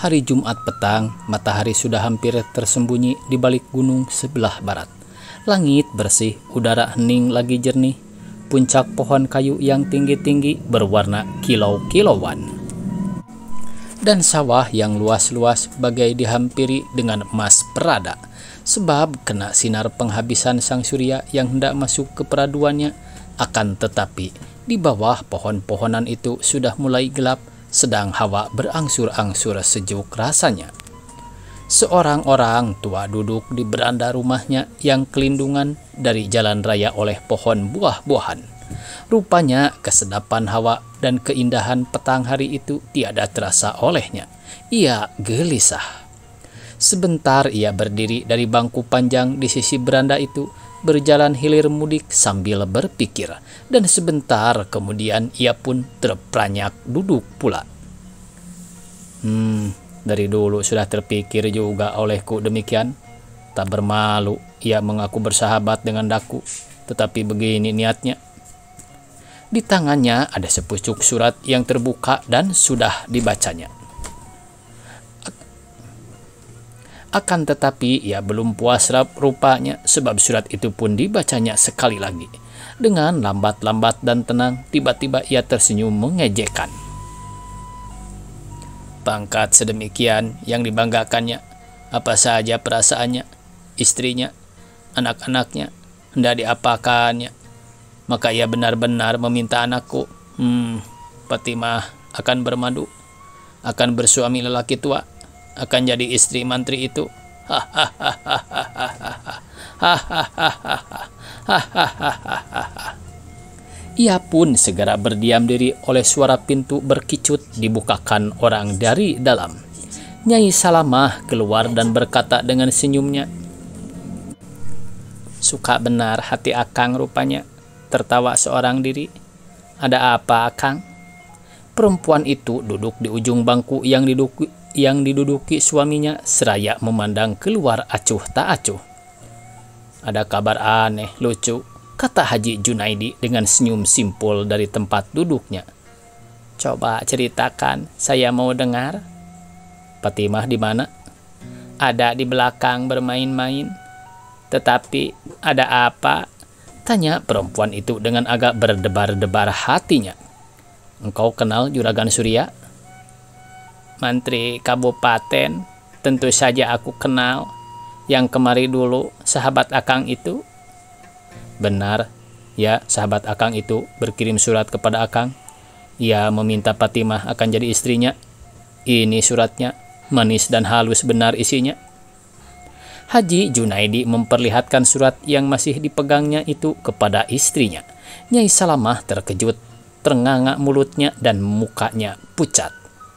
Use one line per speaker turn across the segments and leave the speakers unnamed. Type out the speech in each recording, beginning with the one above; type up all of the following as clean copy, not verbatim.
Hari Jumat petang, matahari sudah hampir tersembunyi di balik gunung sebelah barat. Langit bersih, udara hening lagi jernih. Puncak pohon kayu yang tinggi-tinggi berwarna kilau-kilauan. Dan sawah yang luas-luas bagai dihampiri dengan emas perada. Sebab kena sinar penghabisan sang surya yang hendak masuk ke peraduannya. Akan tetapi, di bawah pohon-pohonan itu sudah mulai gelap, sedang hawa berangsur-angsur sejuk rasanya. Seorang orang tua duduk di beranda rumahnya yang kelindungan dari jalan raya oleh pohon buah-buahan. Rupanya kesedapan hawa dan keindahan petang hari itu tiada terasa olehnya. Ia gelisah. Sebentar ia berdiri dari bangku panjang di sisi beranda itu, berjalan hilir mudik sambil berpikir, dan sebentar kemudian ia pun terperanjak duduk pula. Dari dulu sudah terpikir juga olehku demikian. Tak bermalu ia mengaku bersahabat dengan daku, tetapi begini niatnya. Di tangannya ada sepucuk surat yang terbuka dan sudah dibacanya. Akan tetapi ia belum puas rupanya, sebab surat itu pun dibacanya sekali lagi. Dengan lambat-lambat dan tenang, tiba-tiba ia tersenyum mengejekkan. Pangkat sedemikian yang dibanggakannya, apa saja perasaannya, istrinya, anak-anaknya, hendak diapakannya. Maka ia benar-benar meminta anakku, Fatimah akan bermadu, akan bersuami lelaki tua, akan jadi istri mantri itu. Ia pun segera berdiam diri oleh suara pintu berkicut dibukakan orang dari dalam. Nyai Salamah keluar dan berkata dengan senyumnya, "Suka benar hati Akang rupanya," tertawa seorang diri. "Ada apa, Akang?" Perempuan itu duduk di ujung bangku yang diduduki suaminya seraya memandang keluar acuh tak acuh. "Ada kabar aneh, lucu," kata Haji Junaidi dengan senyum simpul dari tempat duduknya. "Coba ceritakan, saya mau dengar." "Fatimah di mana?" "Ada di belakang bermain-main." "Tetapi ada apa?" tanya perempuan itu dengan agak berdebar-debar hatinya. "Engkau kenal Juragan Surya?" "Mantri Kabupaten, tentu saja aku kenal. Yang kemari dulu, sahabat Akang itu." "Benar, ya, sahabat Akang itu berkirim surat kepada Akang. Ia meminta Fatimah akan jadi istrinya. Ini suratnya, manis dan halus benar isinya." Haji Junaidi memperlihatkan surat yang masih dipegangnya itu kepada istrinya. Nyai Salamah terkejut, ternganga mulutnya dan mukanya pucat.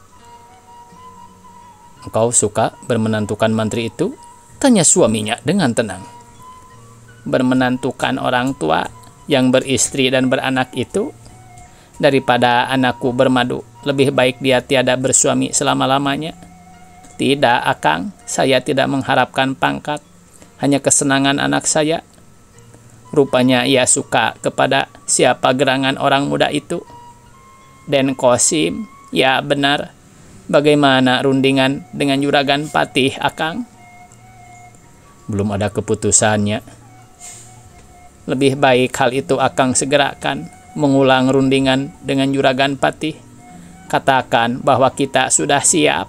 "Engkau suka bermenantukan mantri itu?" tanya suaminya dengan tenang. "Bermenantukan orang tua yang beristri dan beranak itu? Daripada anakku bermadu, lebih baik dia tiada bersuami selama-lamanya." "Tidak, Akang, saya tidak mengharapkan pangkat, hanya kesenangan anak saya." "Rupanya ia suka kepada siapa gerangan orang muda itu?" "Den Kosim." "Ya benar. Bagaimana rundingan dengan Juragan Patih, Akang?" "Belum ada keputusannya." "Lebih baik hal itu Akang segerakan, mengulang rundingan dengan Juragan Patih. Katakan bahwa kita sudah siap."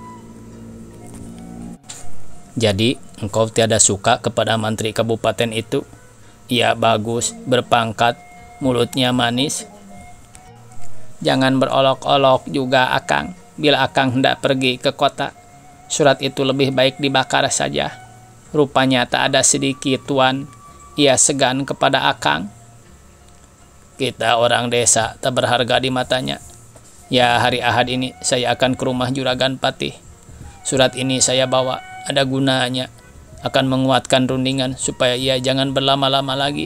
"Jadi engkau tiada suka kepada mantri kabupaten itu? Ia bagus, berpangkat, mulutnya manis." "Jangan berolok-olok juga, Akang. Bila Akang hendak pergi ke kota, surat itu lebih baik dibakar saja. Rupanya tak ada sedikit tuan ia segan kepada Akang." "Kita orang desa tak berharga di matanya. Ya, hari Ahad ini saya akan ke rumah Juragan Patih. Surat ini saya bawa, ada gunanya, akan menguatkan rundingan supaya ia jangan berlama-lama lagi."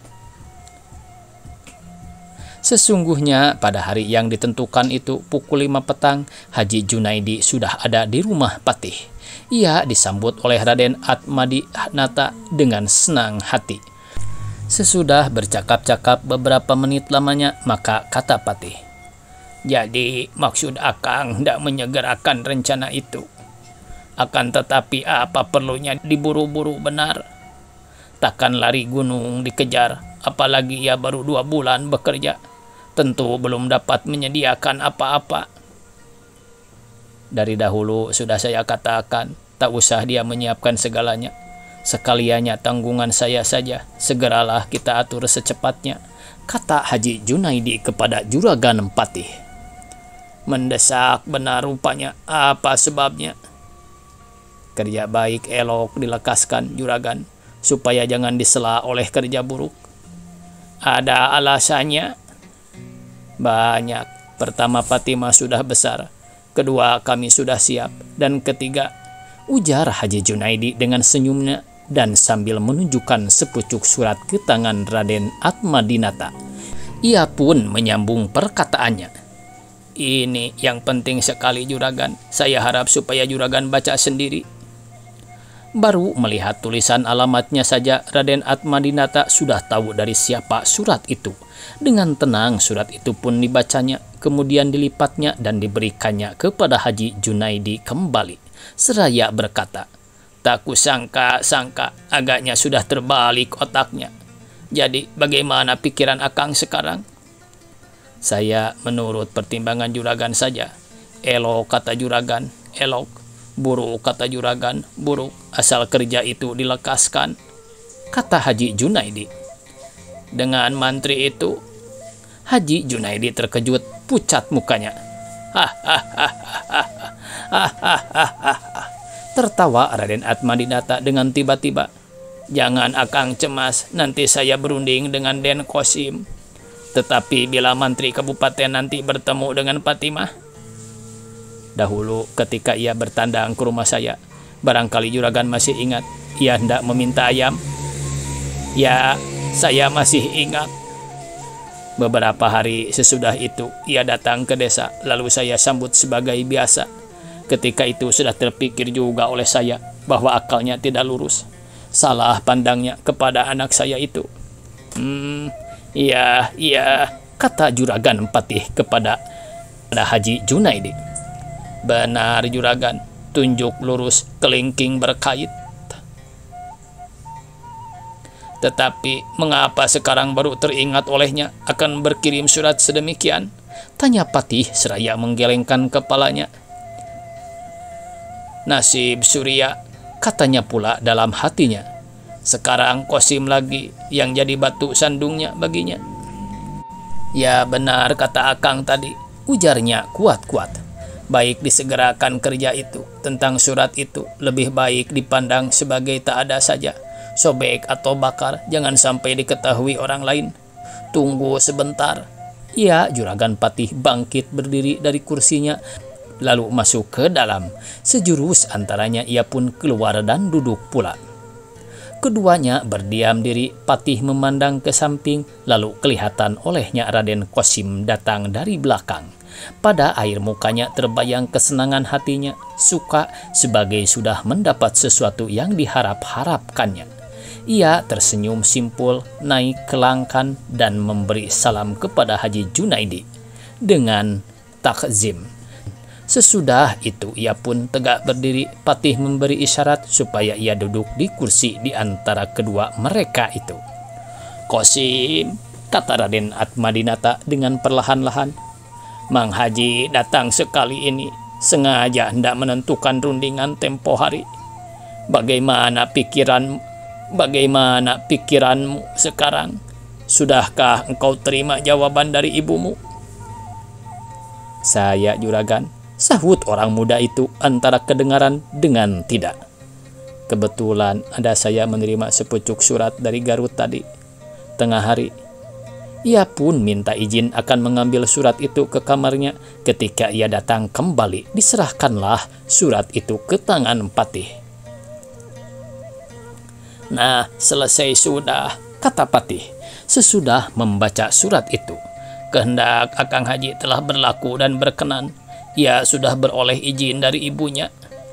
Sesungguhnya pada hari yang ditentukan itu pukul 5 petang, Haji Junaidi sudah ada di rumah Patih. Ia disambut oleh Raden Atmadi Nata dengan senang hati. Sesudah bercakap-cakap beberapa menit lamanya, maka kata Patih, Jadi maksud Akang hendak menyegerakan rencana itu. Akan tetapi apa perlunya diburu-buru benar? Takkan lari gunung dikejar, apalagi ia baru 2 bulan bekerja. Tentu belum dapat menyediakan apa-apa. Dari dahulu sudah saya katakan, tak usah dia menyiapkan segalanya. Sekaliannya tanggungan saya saja, segeralah kita atur secepatnya, kata Haji Junaidi kepada Juragan Patih. Mendesak benar rupanya, apa sebabnya? Kerja baik elok dilekaskan, Juragan, supaya jangan disela oleh kerja buruk. Ada alasannya? Banyak. Pertama, Fatimah sudah besar. Kedua, kami sudah siap. Dan ketiga, ujar Haji Junaidi dengan senyumnya dan sambil menunjukkan sepucuk surat ke tangan Raden Atmadinata. Ia pun menyambung perkataannya. Ini yang penting sekali, Juragan. Saya harap supaya Juragan baca sendiri. Baru melihat tulisan alamatnya saja, Raden Atmadinata sudah tahu dari siapa surat itu. Dengan tenang surat itu pun dibacanya, kemudian dilipatnya dan diberikannya kepada Haji Junaidi kembali. Seraya berkata, tak kusangka-sangka, agaknya sudah terbalik otaknya. Jadi bagaimana pikiran Akang sekarang? Saya menurut pertimbangan Juragan saja. Elok, kata Juragan, elok. Buruk, kata Juragan, buruk. Asal kerja itu dilekaskan, kata Haji Junaidi. Dengan mantri itu, Haji Junaidi terkejut, pucat mukanya. Tertawa Raden Atmadinata dengan tiba-tiba. Jangan Akang cemas, nanti saya berunding dengan Den Kosim. Tetapi bila mantri kabupaten nanti bertemu dengan Fatimah, dahulu ketika ia bertandang ke rumah saya, barangkali Juragan masih ingat, ia hendak meminta ayam. Ya, saya masih ingat. Beberapa hari sesudah itu, ia datang ke desa, lalu saya sambut sebagai biasa. Ketika itu sudah terpikir juga oleh saya bahwa akalnya tidak lurus. Salah pandangnya kepada anak saya itu. Iya, kata Juragan Patih kepada Haji Junaidi. Benar, Juragan, tunjuk lurus kelingking berkait. Tetapi mengapa sekarang baru teringat olehnya akan berkirim surat sedemikian? Tanya Patih seraya menggelengkan kepalanya. Nasib Surya, katanya pula dalam hatinya. Sekarang Kosim lagi yang jadi batu sandungnya baginya. Ya benar kata Akang tadi, ujarnya kuat-kuat. Baik disegerakan kerja itu. Tentang surat itu lebih baik dipandang sebagai tak ada saja. Sobek atau bakar, jangan sampai diketahui orang lain. Tunggu sebentar. Ya, Juragan Patih bangkit berdiri dari kursinya, lalu masuk ke dalam. Sejurus antaranya ia pun keluar dan duduk pula. Keduanya berdiam diri, Patih memandang ke samping, lalu kelihatan olehnya Raden Kosim datang dari belakang. Pada air mukanya terbayang kesenangan hatinya, suka sebagai sudah mendapat sesuatu yang diharap-harapkannya. Ia tersenyum simpul, naik ke langkan dan memberi salam kepada Haji Junaidi dengan takzim. Sesudah itu ia pun tegak berdiri. Patih memberi isyarat supaya ia duduk di kursi di antara kedua mereka itu. Kosim, kata Raden Atmadinata dengan perlahan-lahan. Mang Haji datang sekali ini sengaja hendak menentukan rundingan tempo hari. Bagaimana pikiranmu sekarang? Sudahkah engkau terima jawaban dari ibumu? Saya, Juragan, sahut orang muda itu antara kedengaran dengan tidak. Kebetulan ada saya menerima sepucuk surat dari Garut tadi, tengah hari. Ia pun minta izin akan mengambil surat itu ke kamarnya. Ketika ia datang kembali, diserahkanlah surat itu ke tangan Patih. Nah, selesai sudah, kata Patih, sesudah membaca surat itu. Kehendak Akang Haji telah berlaku dan berkenan. Ia sudah beroleh izin dari ibunya.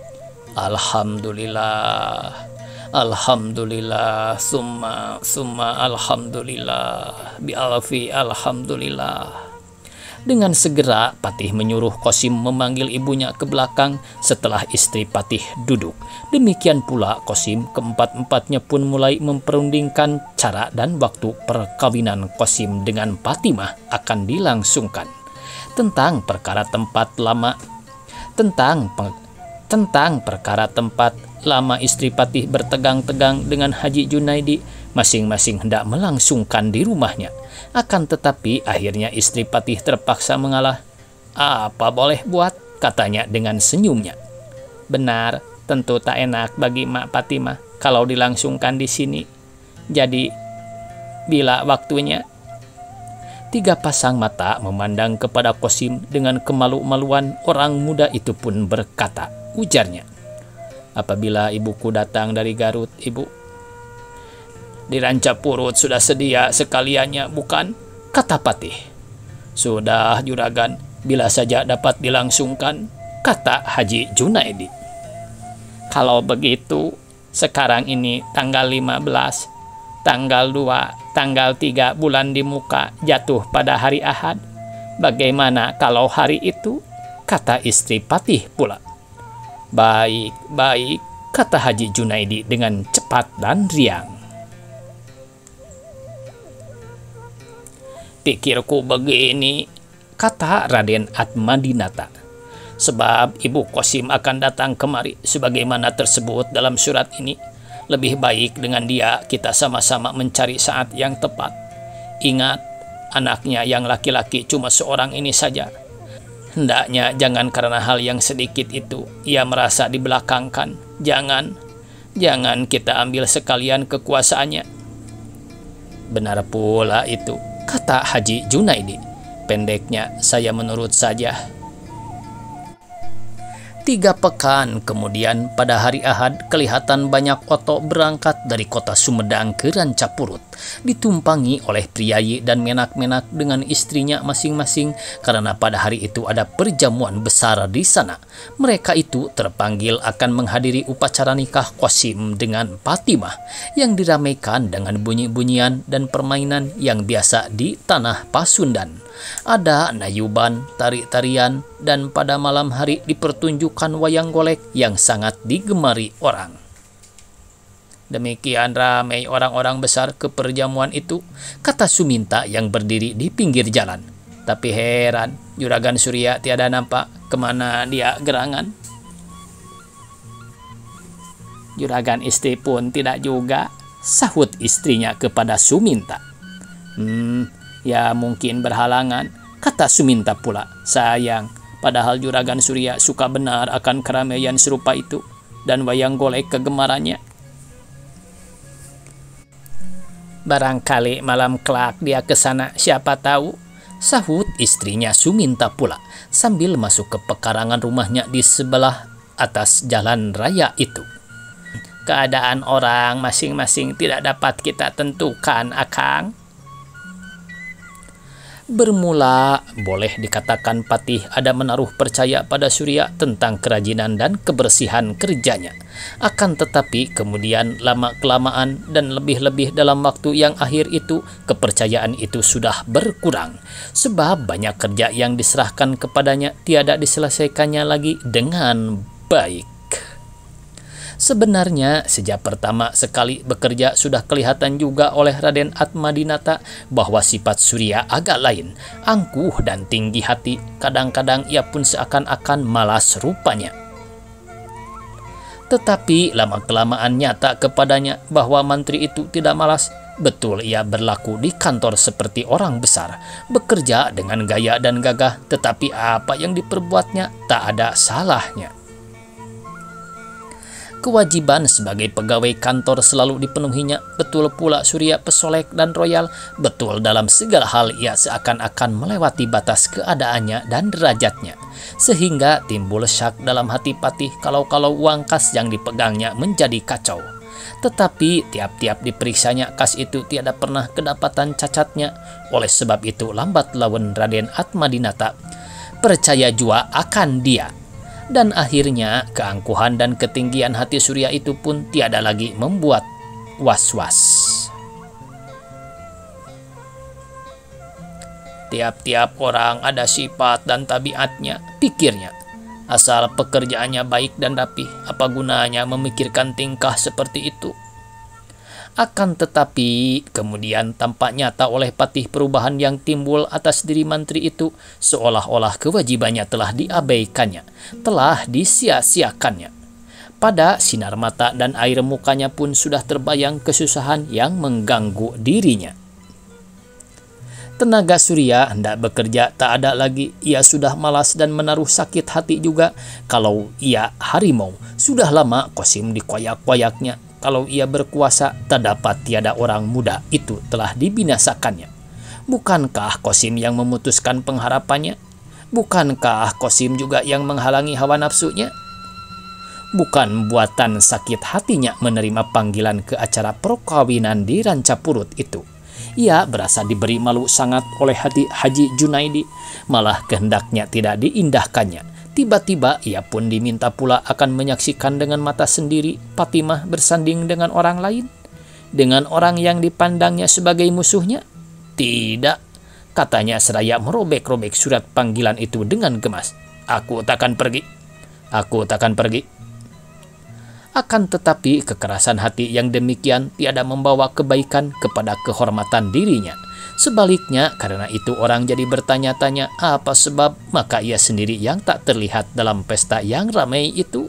Alhamdulillah. Alhamdulillah, summa alhamdulillah, bi'alfi alhamdulillah. Dengan segera Patih menyuruh Qasim memanggil ibunya ke belakang setelah istri Patih duduk. Demikian pula Qasim, keempat-empatnya pun mulai memperundingkan cara dan waktu perkawinan Qasim dengan Fatimah akan dilangsungkan. Tentang perkara tempat lama istri Patih bertegang-tegang dengan Haji Junaidi, masing-masing hendak melangsungkan di rumahnya. Akan tetapi akhirnya istri Patih terpaksa mengalah. "Apa boleh buat?" katanya dengan senyumnya. "Benar, tentu tak enak bagi Mak Fatimah kalau dilangsungkan di sini. Jadi, bila waktunya?" Tiga pasang mata memandang kepada Qasim dengan kemalu-maluan. Orang muda itu pun berkata, ujarnya, "Apabila ibuku datang dari Garut, Ibu?" "Di Rancapurut sudah sedia sekaliannya, bukan?" kata Patih. "Sudah, Juragan, bila saja dapat dilangsungkan," kata Haji Junaidi. "Kalau begitu, sekarang ini tanggal 15, tanggal 2, tanggal 3 bulan di muka jatuh pada hari Ahad. Bagaimana kalau hari itu?" kata istri Patih pula. "Baik, baik," kata Haji Junaidi dengan cepat dan riang. "Pikirku begini," kata Raden Atmadinata, "sebab Ibu Qasim akan datang kemari sebagaimana tersebut dalam surat ini. Lebih baik dengan dia kita sama-sama mencari saat yang tepat. Ingat, anaknya yang laki-laki cuma seorang ini saja. Hendaknya jangan karena hal yang sedikit itu ia merasa dibelakangkan. Jangan kita ambil sekalian kekuasaannya." "Benar pula itu," kata Haji Junaidi. "Pendeknya saya menurut saja." 3 pekan kemudian pada hari Ahad kelihatan banyak oto berangkat dari kota Sumedang ke Rancapurut, ditumpangi oleh priayi dan menak-menak dengan istrinya masing-masing karena pada hari itu ada perjamuan besar di sana. Mereka itu terpanggil akan menghadiri upacara nikah Qasim dengan Fatimah yang diramaikan dengan bunyi-bunyian dan permainan yang biasa di tanah Pasundan. Ada nayuban, tari-tarian, dan pada malam hari dipertunjukkan wayang golek yang sangat digemari orang. "Demikian ramai orang-orang besar ke perjamuan itu," kata Suminta yang berdiri di pinggir jalan. "Tapi heran, Juragan Surya tiada nampak. Kemana dia gerangan?" "Juragan istri pun tidak juga," sahut istrinya kepada Suminta. Ya mungkin berhalangan," kata Suminta pula. "Sayang, padahal Juragan Surya suka benar akan keramaian serupa itu dan wayang golek kegemarannya." "Barangkali malam kelak dia ke sana, siapa tahu," sahut istrinya Suminta pula sambil masuk ke pekarangan rumahnya di sebelah atas jalan raya itu. "Keadaan orang masing-masing tidak dapat kita tentukan, Akang." Bermula boleh dikatakan Patih ada menaruh percaya pada Surya tentang kerajinan dan kebersihan kerjanya. Akan tetapi kemudian lama-kelamaan dan lebih-lebih dalam waktu yang akhir itu, kepercayaan itu sudah berkurang. Sebab banyak kerja yang diserahkan kepadanya tiada diselesaikannya lagi dengan baik. Sebenarnya sejak pertama sekali bekerja sudah kelihatan juga oleh Raden Atmadinata bahwa sifat Surya agak lain, angkuh dan tinggi hati. Kadang-kadang ia pun seakan-akan malas rupanya. Tetapi lama-kelamaan nyata kepadanya bahwa mantri itu tidak malas. Betul ia berlaku di kantor seperti orang besar, bekerja dengan gaya dan gagah, tetapi apa yang diperbuatnya tak ada salahnya. Kewajiban sebagai pegawai kantor selalu dipenuhinya. Betul pula Surya pesolek dan royal. Betul dalam segala hal ia seakan-akan melewati batas keadaannya dan derajatnya, sehingga timbul syak dalam hati Patih kalau uang kas yang dipegangnya menjadi kacau. Tetapi tiap-tiap diperiksanya kas itu tiada pernah kedapatan cacatnya. Oleh sebab itu lambat laun Raden Atmadinata percaya jua akan dia. Dan akhirnya keangkuhan dan ketinggian hati Surya itu pun tiada lagi membuat was-was. Tiap-tiap orang ada sifat dan tabiatnya, pikirnya. Asal pekerjaannya baik dan rapi, apa gunanya memikirkan tingkah seperti itu? Akan tetapi, kemudian tampak nyata oleh Patih perubahan yang timbul atas diri mantri itu, seolah-olah kewajibannya telah diabaikannya, telah disia-siakannya. Pada sinar mata dan air mukanya pun sudah terbayang kesusahan yang mengganggu dirinya. Tenaga Surya hendak bekerja tak ada lagi. Ia sudah malas dan menaruh sakit hati juga. Kalau ia harimau, sudah lama Qasim dikoyak-koyaknya. Kalau ia berkuasa, tak dapat tiada orang muda itu telah dibinasakannya. Bukankah Qasim yang memutuskan pengharapannya? Bukankah Qasim juga yang menghalangi hawa nafsunya? Bukan buatan sakit hatinya menerima panggilan ke acara perkawinan di Rancapurut itu. Ia berasa diberi malu sangat oleh hati Haji Junaidi, malah kehendaknya tidak diindahkannya. Tiba-tiba ia pun diminta pula akan menyaksikan dengan mata sendiri Fatimah bersanding dengan orang lain, dengan orang yang dipandangnya sebagai musuhnya. Tidak, katanya seraya merobek-robek surat panggilan itu dengan gemas. Aku takkan pergi. Aku takkan pergi. Akan tetapi kekerasan hati yang demikian tiada membawa kebaikan kepada kehormatan dirinya. Sebaliknya, karena itu orang jadi bertanya-tanya apa sebab, maka ia sendiri yang tak terlihat dalam pesta yang ramai itu.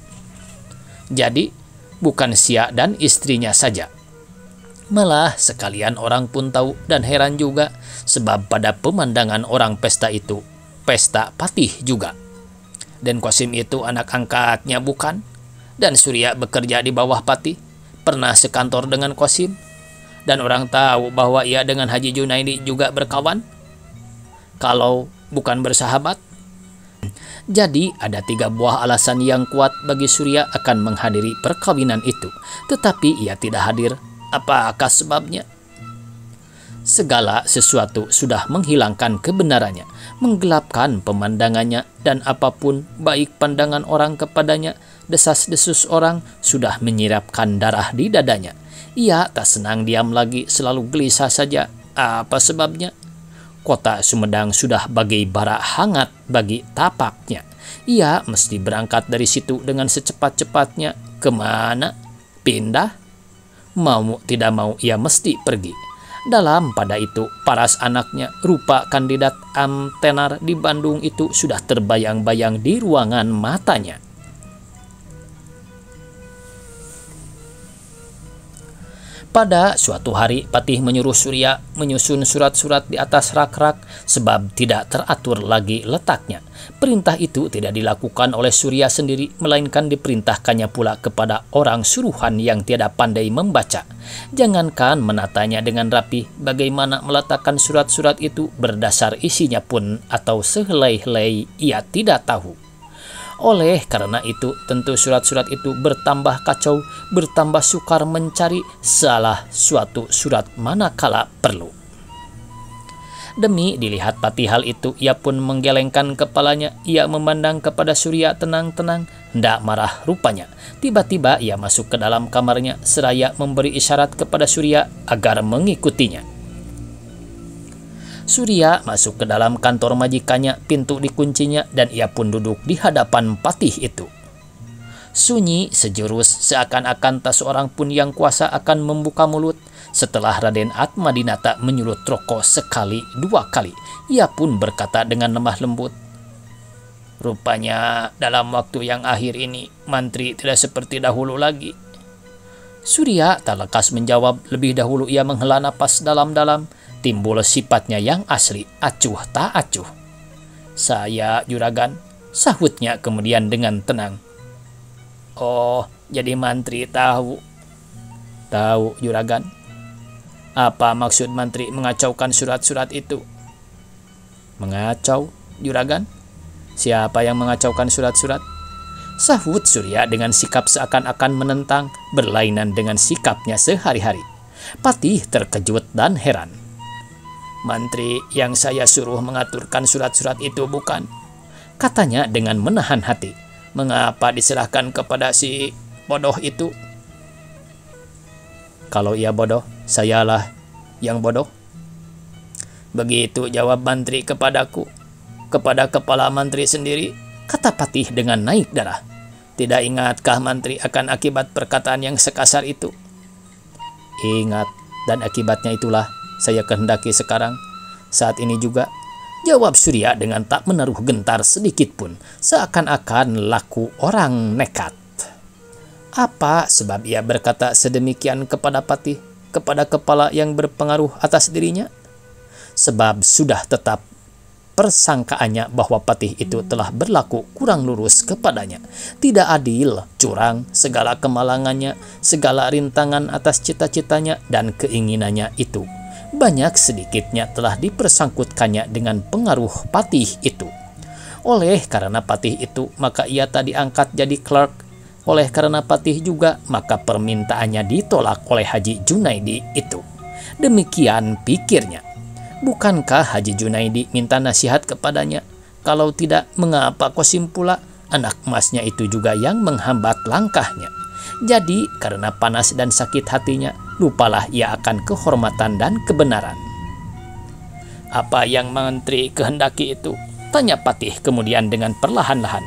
Jadi, bukan Sia dan istrinya saja. Malah sekalian orang pun tahu dan heran juga, sebab pada pemandangan orang pesta itu, pesta Patih juga. Dan Qasim itu anak angkatnya bukan? Dan Surya bekerja di bawah Patih, pernah sekantor dengan Qasim, dan orang tahu bahwa ia dengan Haji Junaidi juga berkawan, kalau bukan bersahabat. Jadi ada 3 buah alasan yang kuat bagi Surya akan menghadiri perkawinan itu, tetapi ia tidak hadir. Apakah sebabnya? Segala sesuatu sudah menghilangkan kebenarannya, menggelapkan pemandangannya, dan apapun baik pandangan orang kepadanya, desas-desus orang sudah menyirapkan darah di dadanya. Ia tak senang diam lagi, selalu gelisah saja. Apa sebabnya? Kota Sumedang sudah bagai bara hangat bagi tapaknya. Ia mesti berangkat dari situ dengan secepat-cepatnya. Kemana? Pindah? Mau tidak mau ia mesti pergi. Dalam pada itu, paras anaknya, rupa kandidat amtenar di Bandung itu sudah terbayang-bayang di ruangan matanya. Pada suatu hari, Patih menyuruh Surya menyusun surat-surat di atas rak-rak sebab tidak teratur lagi letaknya. Perintah itu tidak dilakukan oleh Surya sendiri, melainkan diperintahkannya pula kepada orang suruhan yang tiada pandai membaca. Jangankan menatanya dengan rapi, bagaimana meletakkan surat-surat itu berdasar isinya pun atau sehelai-helai ia tidak tahu. Oleh karena itu, tentu surat-surat itu bertambah kacau, bertambah sukar mencari salah suatu surat manakala perlu. Demi dilihat Patih hal itu, ia pun menggelengkan kepalanya. Ia memandang kepada Surya tenang-tenang, hendak marah rupanya. Tiba-tiba ia masuk ke dalam kamarnya, seraya memberi isyarat kepada Surya agar mengikutinya. Surya masuk ke dalam kantor majikannya, pintu dikuncinya, dan ia pun duduk di hadapan Patih itu. Sunyi sejurus, seakan-akan tak seorang pun yang kuasa akan membuka mulut. Setelah Raden Atmadinata menyulut rokok sekali, 2 kali, ia pun berkata dengan lemah lembut, "Rupanya dalam waktu yang akhir ini, mantri tidak seperti dahulu lagi." Surya tak lekas menjawab. Lebih dahulu ia menghela napas dalam-dalam. Timbul sifatnya yang asli, acuh tak acuh. "Saya juragan," sahutnya kemudian dengan tenang. "Oh, jadi mantri tahu." "Tahu, juragan." "Apa maksud mantri mengacaukan surat-surat itu?" "Mengacau, juragan? Siapa yang mengacaukan surat-surat?" Sahut Surya dengan sikap seakan-akan menentang, berlainan dengan sikapnya sehari-hari. Patih terkejut dan heran. "Mantri yang saya suruh mengaturkan surat-surat itu bukan?" katanya dengan menahan hati. "Mengapa diserahkan kepada si bodoh itu?" "Kalau ia bodoh, sayalah yang bodoh." Begitu jawab mantri kepadaku. Kepada kepala mantri sendiri, kata Patih dengan naik darah. Tidak ingatkah mantri akan akibat perkataan yang sekasar itu? Ingat, dan akibatnya itulah saya kehendaki sekarang, saat ini juga, jawab Surya dengan tak menaruh gentar sedikit pun, seakan-akan laku orang nekat. Apa sebab ia berkata sedemikian kepada Patih, kepada kepala yang berpengaruh atas dirinya? Sebab sudah tetap persangkaannya bahwa Patih itu telah berlaku kurang lurus kepadanya, tidak adil, curang, segala kemalangannya, segala rintangan atas cita-citanya dan keinginannya itu, banyak sedikitnya telah dipersangkutkannya dengan pengaruh Patih itu. Oleh karena Patih itu, maka ia tak diangkat jadi clerk. Oleh karena Patih juga, maka permintaannya ditolak oleh Haji Junaidi itu. Demikian pikirnya. Bukankah Haji Junaidi minta nasihat kepadanya? Kalau tidak, mengapa Qasim pula, anak emasnya itu juga yang menghambat langkahnya? Jadi, karena panas dan sakit hatinya, lupalah ia akan kehormatan dan kebenaran. Apa yang mantri kehendaki itu? Tanya Patih kemudian dengan perlahan-lahan.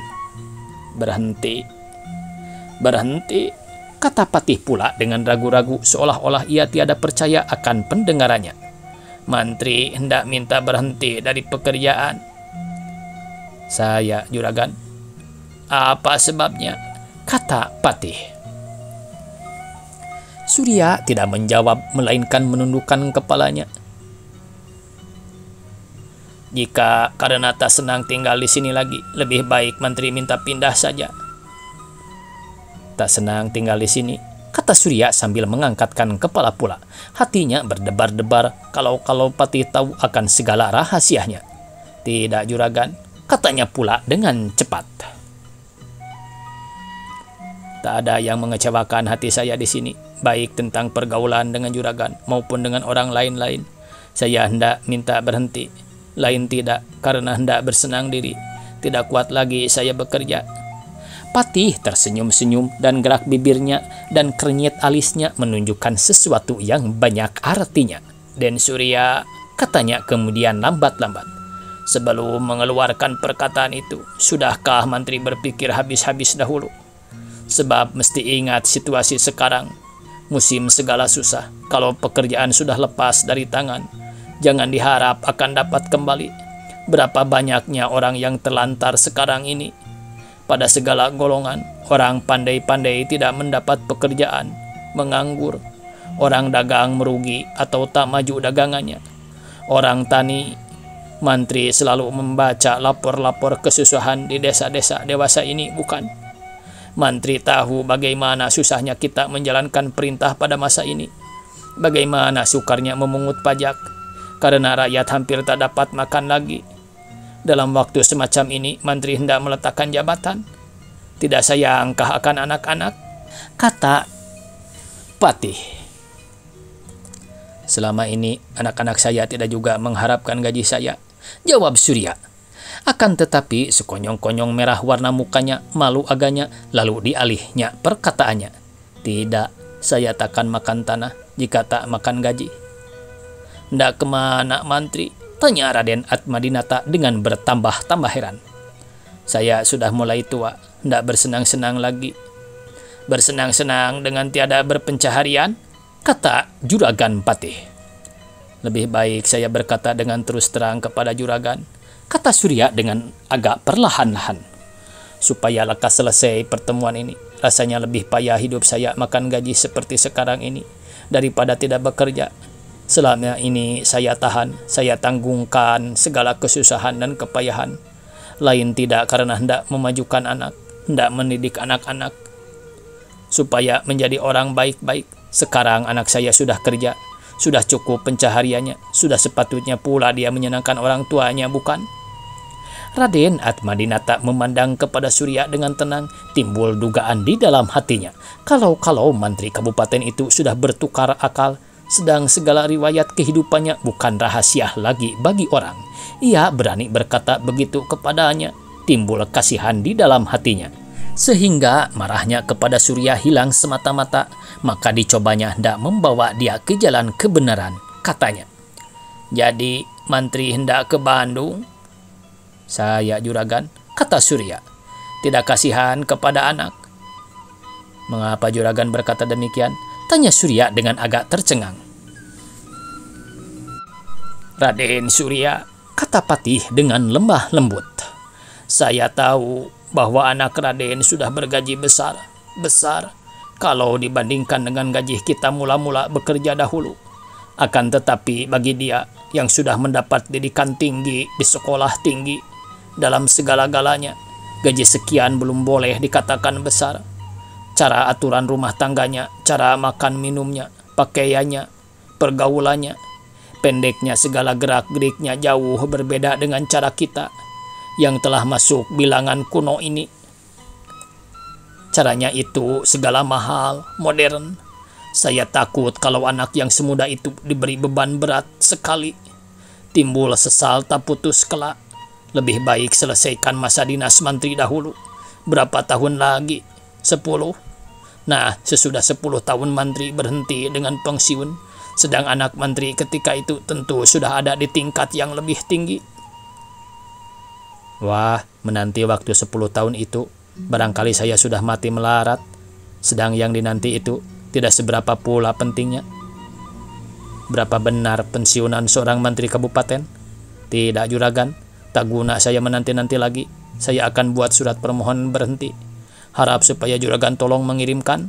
Berhenti, kata Patih pula dengan ragu-ragu, seolah-olah ia tiada percaya akan pendengarannya. Mantri hendak minta berhenti dari pekerjaan. Saya, Juragan. Apa sebabnya? Kata Patih. Surya tidak menjawab, melainkan menundukkan kepalanya. Jika karena tak senang tinggal di sini lagi, lebih baik Mantri minta pindah saja. Tak senang tinggal di sini, kata Surya sambil mengangkatkan kepala pula. Hatinya berdebar-debar kalau Patih tahu akan segala rahasianya. Tidak, Juragan, katanya pula dengan cepat. Tak ada yang mengecewakan hati saya di sini, baik tentang pergaulan dengan Juragan maupun dengan orang lain-lain. Saya hendak minta berhenti, lain tidak karena hendak bersenang diri. Tidak kuat lagi saya bekerja. Patih tersenyum-senyum dan gerak bibirnya dan kernyit alisnya menunjukkan sesuatu yang banyak artinya. Dan Surya, katanya kemudian lambat-lambat. Sebelum mengeluarkan perkataan itu, sudahkah Mantri berpikir habis-habis dahulu? Sebab mesti ingat situasi sekarang, musim segala susah. Kalau pekerjaan sudah lepas dari tangan, jangan diharap akan dapat kembali. Berapa banyaknya orang yang terlantar sekarang ini? Pada segala golongan, orang pandai-pandai tidak mendapat pekerjaan, menganggur. Orang dagang merugi atau tak maju dagangannya. Orang tani, Mantri selalu membaca lapor-lapor kesusahan di desa-desa dewasa ini, bukan? Mantri tahu bagaimana susahnya kita menjalankan perintah pada masa ini. Bagaimana sukarnya memungut pajak, karena rakyat hampir tak dapat makan lagi. Dalam waktu semacam ini, Mantri hendak meletakkan jabatan. Tidak sayangkah akan anak-anak? Kata Patih. Selama ini, anak-anak saya tidak juga mengharapkan gaji saya. Jawab Surya. Akan tetapi, sekonyong-konyong merah warna mukanya, malu agaknya, lalu dialihnya perkataannya. Tidak, saya takkan makan tanah jika tak makan gaji. Hendak kemana, Mantri? Tanya Raden Atmadinata dengan bertambah-tambah heran. Saya sudah mulai tua, hendak bersenang-senang lagi. Bersenang-senang dengan tiada berpencaharian? Kata Juragan Patih. Lebih baik saya berkata dengan terus terang kepada Juragan, kata Surya dengan agak perlahan-lahan. Supaya lekas selesai pertemuan ini, rasanya lebih payah hidup saya makan gaji seperti sekarang ini, daripada tidak bekerja. Selama ini saya tahan, saya tanggungkan segala kesusahan dan kepayahan. Lain tidak karena hendak memajukan anak, hendak mendidik anak-anak, supaya menjadi orang baik-baik. Sekarang anak saya sudah kerja, sudah cukup pencahariannya, sudah sepatutnya pula dia menyenangkan orang tuanya, bukan? Raden Atmadinata memandang kepada Surya dengan tenang, timbul dugaan di dalam hatinya. Kalau Mantri Kabupaten itu sudah bertukar akal, sedang segala riwayat kehidupannya bukan rahasia lagi bagi orang. Ia berani berkata begitu kepadanya, timbul kasihan di dalam hatinya. Sehingga marahnya kepada Surya hilang semata-mata, maka dicobanya hendak membawa dia ke jalan kebenaran, katanya. Jadi, Mantri hendak ke Bandung? Saya juragan, kata Surya. Tidak kasihan kepada anak. Mengapa juragan berkata demikian? Tanya Surya dengan agak tercengang. Raden Surya, kata Patih dengan lemah lembut. Saya tahu bahwa anak Raden sudah bergaji besar kalau dibandingkan dengan gaji kita mula-mula bekerja dahulu. Akan tetapi bagi dia yang sudah mendapat didikan tinggi di sekolah tinggi, dalam segala-galanya, gaji sekian belum boleh dikatakan besar. Cara aturan rumah tangganya, cara makan minumnya, pakaiannya, pergaulannya, pendeknya segala gerak-geriknya jauh berbeda dengan cara kita yang telah masuk bilangan kuno ini. Caranya itu segala mahal, modern. Saya takut kalau anak yang semuda itu diberi beban berat sekali, timbul sesal tak putus kelak. Lebih baik selesaikan masa dinas mantri dahulu. Berapa tahun lagi? 10. Nah, sesudah 10 tahun mantri berhenti dengan pensiun, sedang anak mantri ketika itu tentu sudah ada di tingkat yang lebih tinggi. Wah, menanti waktu 10 tahun itu, barangkali saya sudah mati melarat, sedang yang dinanti itu tidak seberapa pula pentingnya. Berapa benar pensiunan seorang mantri kabupaten? Tidak juragan, tak guna saya menanti-nanti lagi. Saya akan buat surat permohonan berhenti. Harap supaya juragan tolong mengirimkan.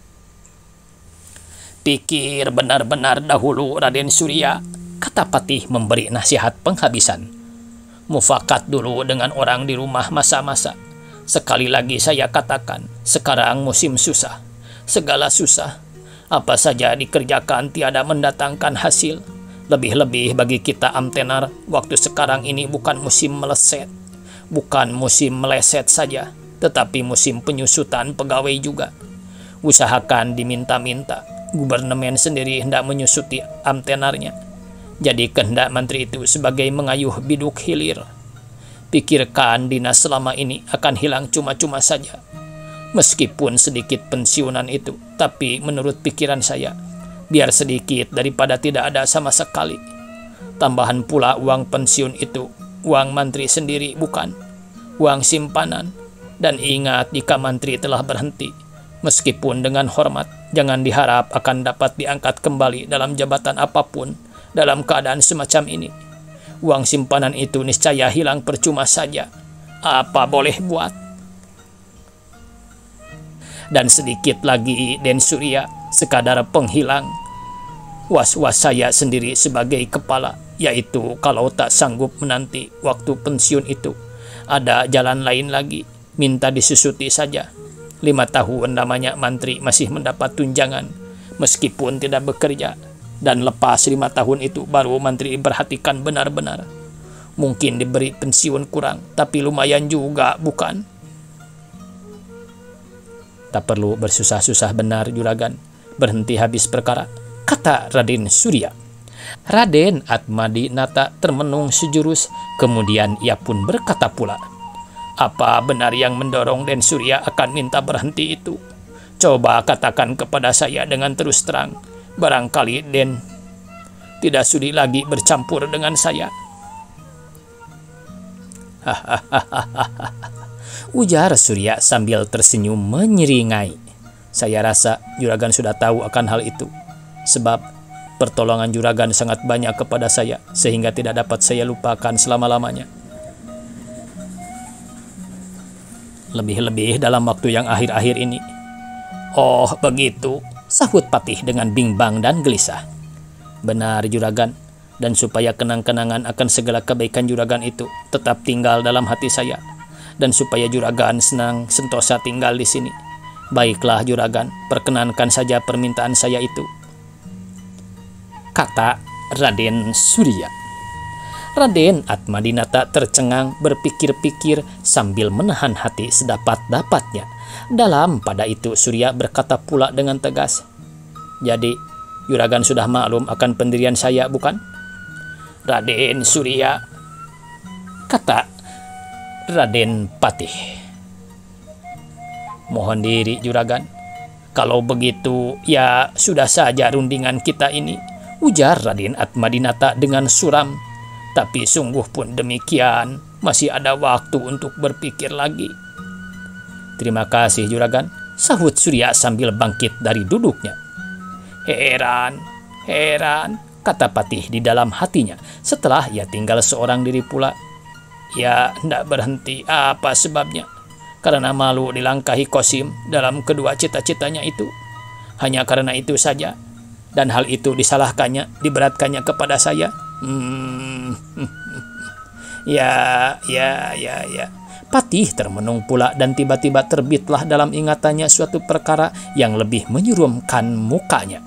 Pikir benar-benar dahulu Raden Surya, kata Patih memberi nasihat penghabisan. Mufakat dulu dengan orang di rumah masa-masa. Sekali lagi saya katakan, sekarang musim susah. Segala susah. Apa saja dikerjakan tiada mendatangkan hasil. Lebih-lebih bagi kita amtenar, waktu sekarang ini bukan musim meleset. Bukan musim meleset saja, tetapi musim penyusutan pegawai juga. Usahakan diminta-minta, gubernemen sendiri hendak menyusuti amtenarnya. Jadi kehendak menteri itu sebagai mengayuh biduk hilir. Pikirkan dinas selama ini akan hilang cuma-cuma saja. Meskipun sedikit pensiunan itu, tapi menurut pikiran saya, biar sedikit daripada tidak ada sama sekali. Tambahan pula uang pensiun itu, uang mantri sendiri bukan, uang simpanan. Dan ingat, jika mantri telah berhenti, meskipun dengan hormat, jangan diharap akan dapat diangkat kembali dalam jabatan apapun dalam keadaan semacam ini. Uang simpanan itu niscaya hilang percuma saja. Apa boleh buat? Dan sedikit lagi, Den Surya, sekadar penghilang. Was-was saya sendiri sebagai kepala, yaitu kalau tak sanggup menanti waktu pensiun itu, ada jalan lain lagi. Minta disusuti saja. 5 tahun namanya mantri masih mendapat tunjangan meskipun tidak bekerja. Dan lepas 5 tahun itu baru mantri diperhatikan benar-benar. Mungkin diberi pensiun kurang, tapi lumayan juga, bukan? Tak perlu bersusah-susah benar juragan. Berhenti habis perkara, kata Raden Surya. Raden Atmadinata termenung sejurus, kemudian ia pun berkata pula, apa benar yang mendorong Den Surya akan minta berhenti itu? Coba katakan kepada saya dengan terus terang. Barangkali Den tidak sudi lagi bercampur dengan saya. Ujar Surya sambil tersenyum menyeringai. Saya rasa juragan sudah tahu akan hal itu. Sebab pertolongan juragan sangat banyak kepada saya, sehingga tidak dapat saya lupakan selama-lamanya. Lebih-lebih dalam waktu yang akhir-akhir ini. Oh begitu, sahut Patih dengan bimbang dan gelisah. Benar juragan, dan supaya kenang-kenangan akan segala kebaikan juragan itu tetap tinggal dalam hati saya, dan supaya juragan senang sentosa tinggal di sini, baiklah juragan, perkenankan saja permintaan saya itu, kata Raden Surya. Raden Atmadinata tercengang berpikir-pikir sambil menahan hati sedapat-dapatnya. Dalam pada itu Surya berkata pula dengan tegas, jadi juragan sudah maklum akan pendirian saya, bukan? Raden Surya, kata Raden Patih. Mohon diri juragan, kalau begitu ya sudah saja rundingan kita ini, ujar Raden Atmadinata dengan suram. Tapi sungguh pun demikian, masih ada waktu untuk berpikir lagi. Terima kasih juragan, sahut Surya sambil bangkit dari duduknya. Heran, kata Patih di dalam hatinya setelah ia tinggal seorang diri pula. Ya, hendak berhenti, apa sebabnya? Karena malu dilangkahi Qasim dalam kedua cita-citanya itu. Hanya karena itu saja. Dan hal itu disalahkannya, diberatkannya kepada saya. Ya. Patih termenung pula dan tiba-tiba terbitlah dalam ingatannya suatu perkara yang lebih menyurumkan mukanya.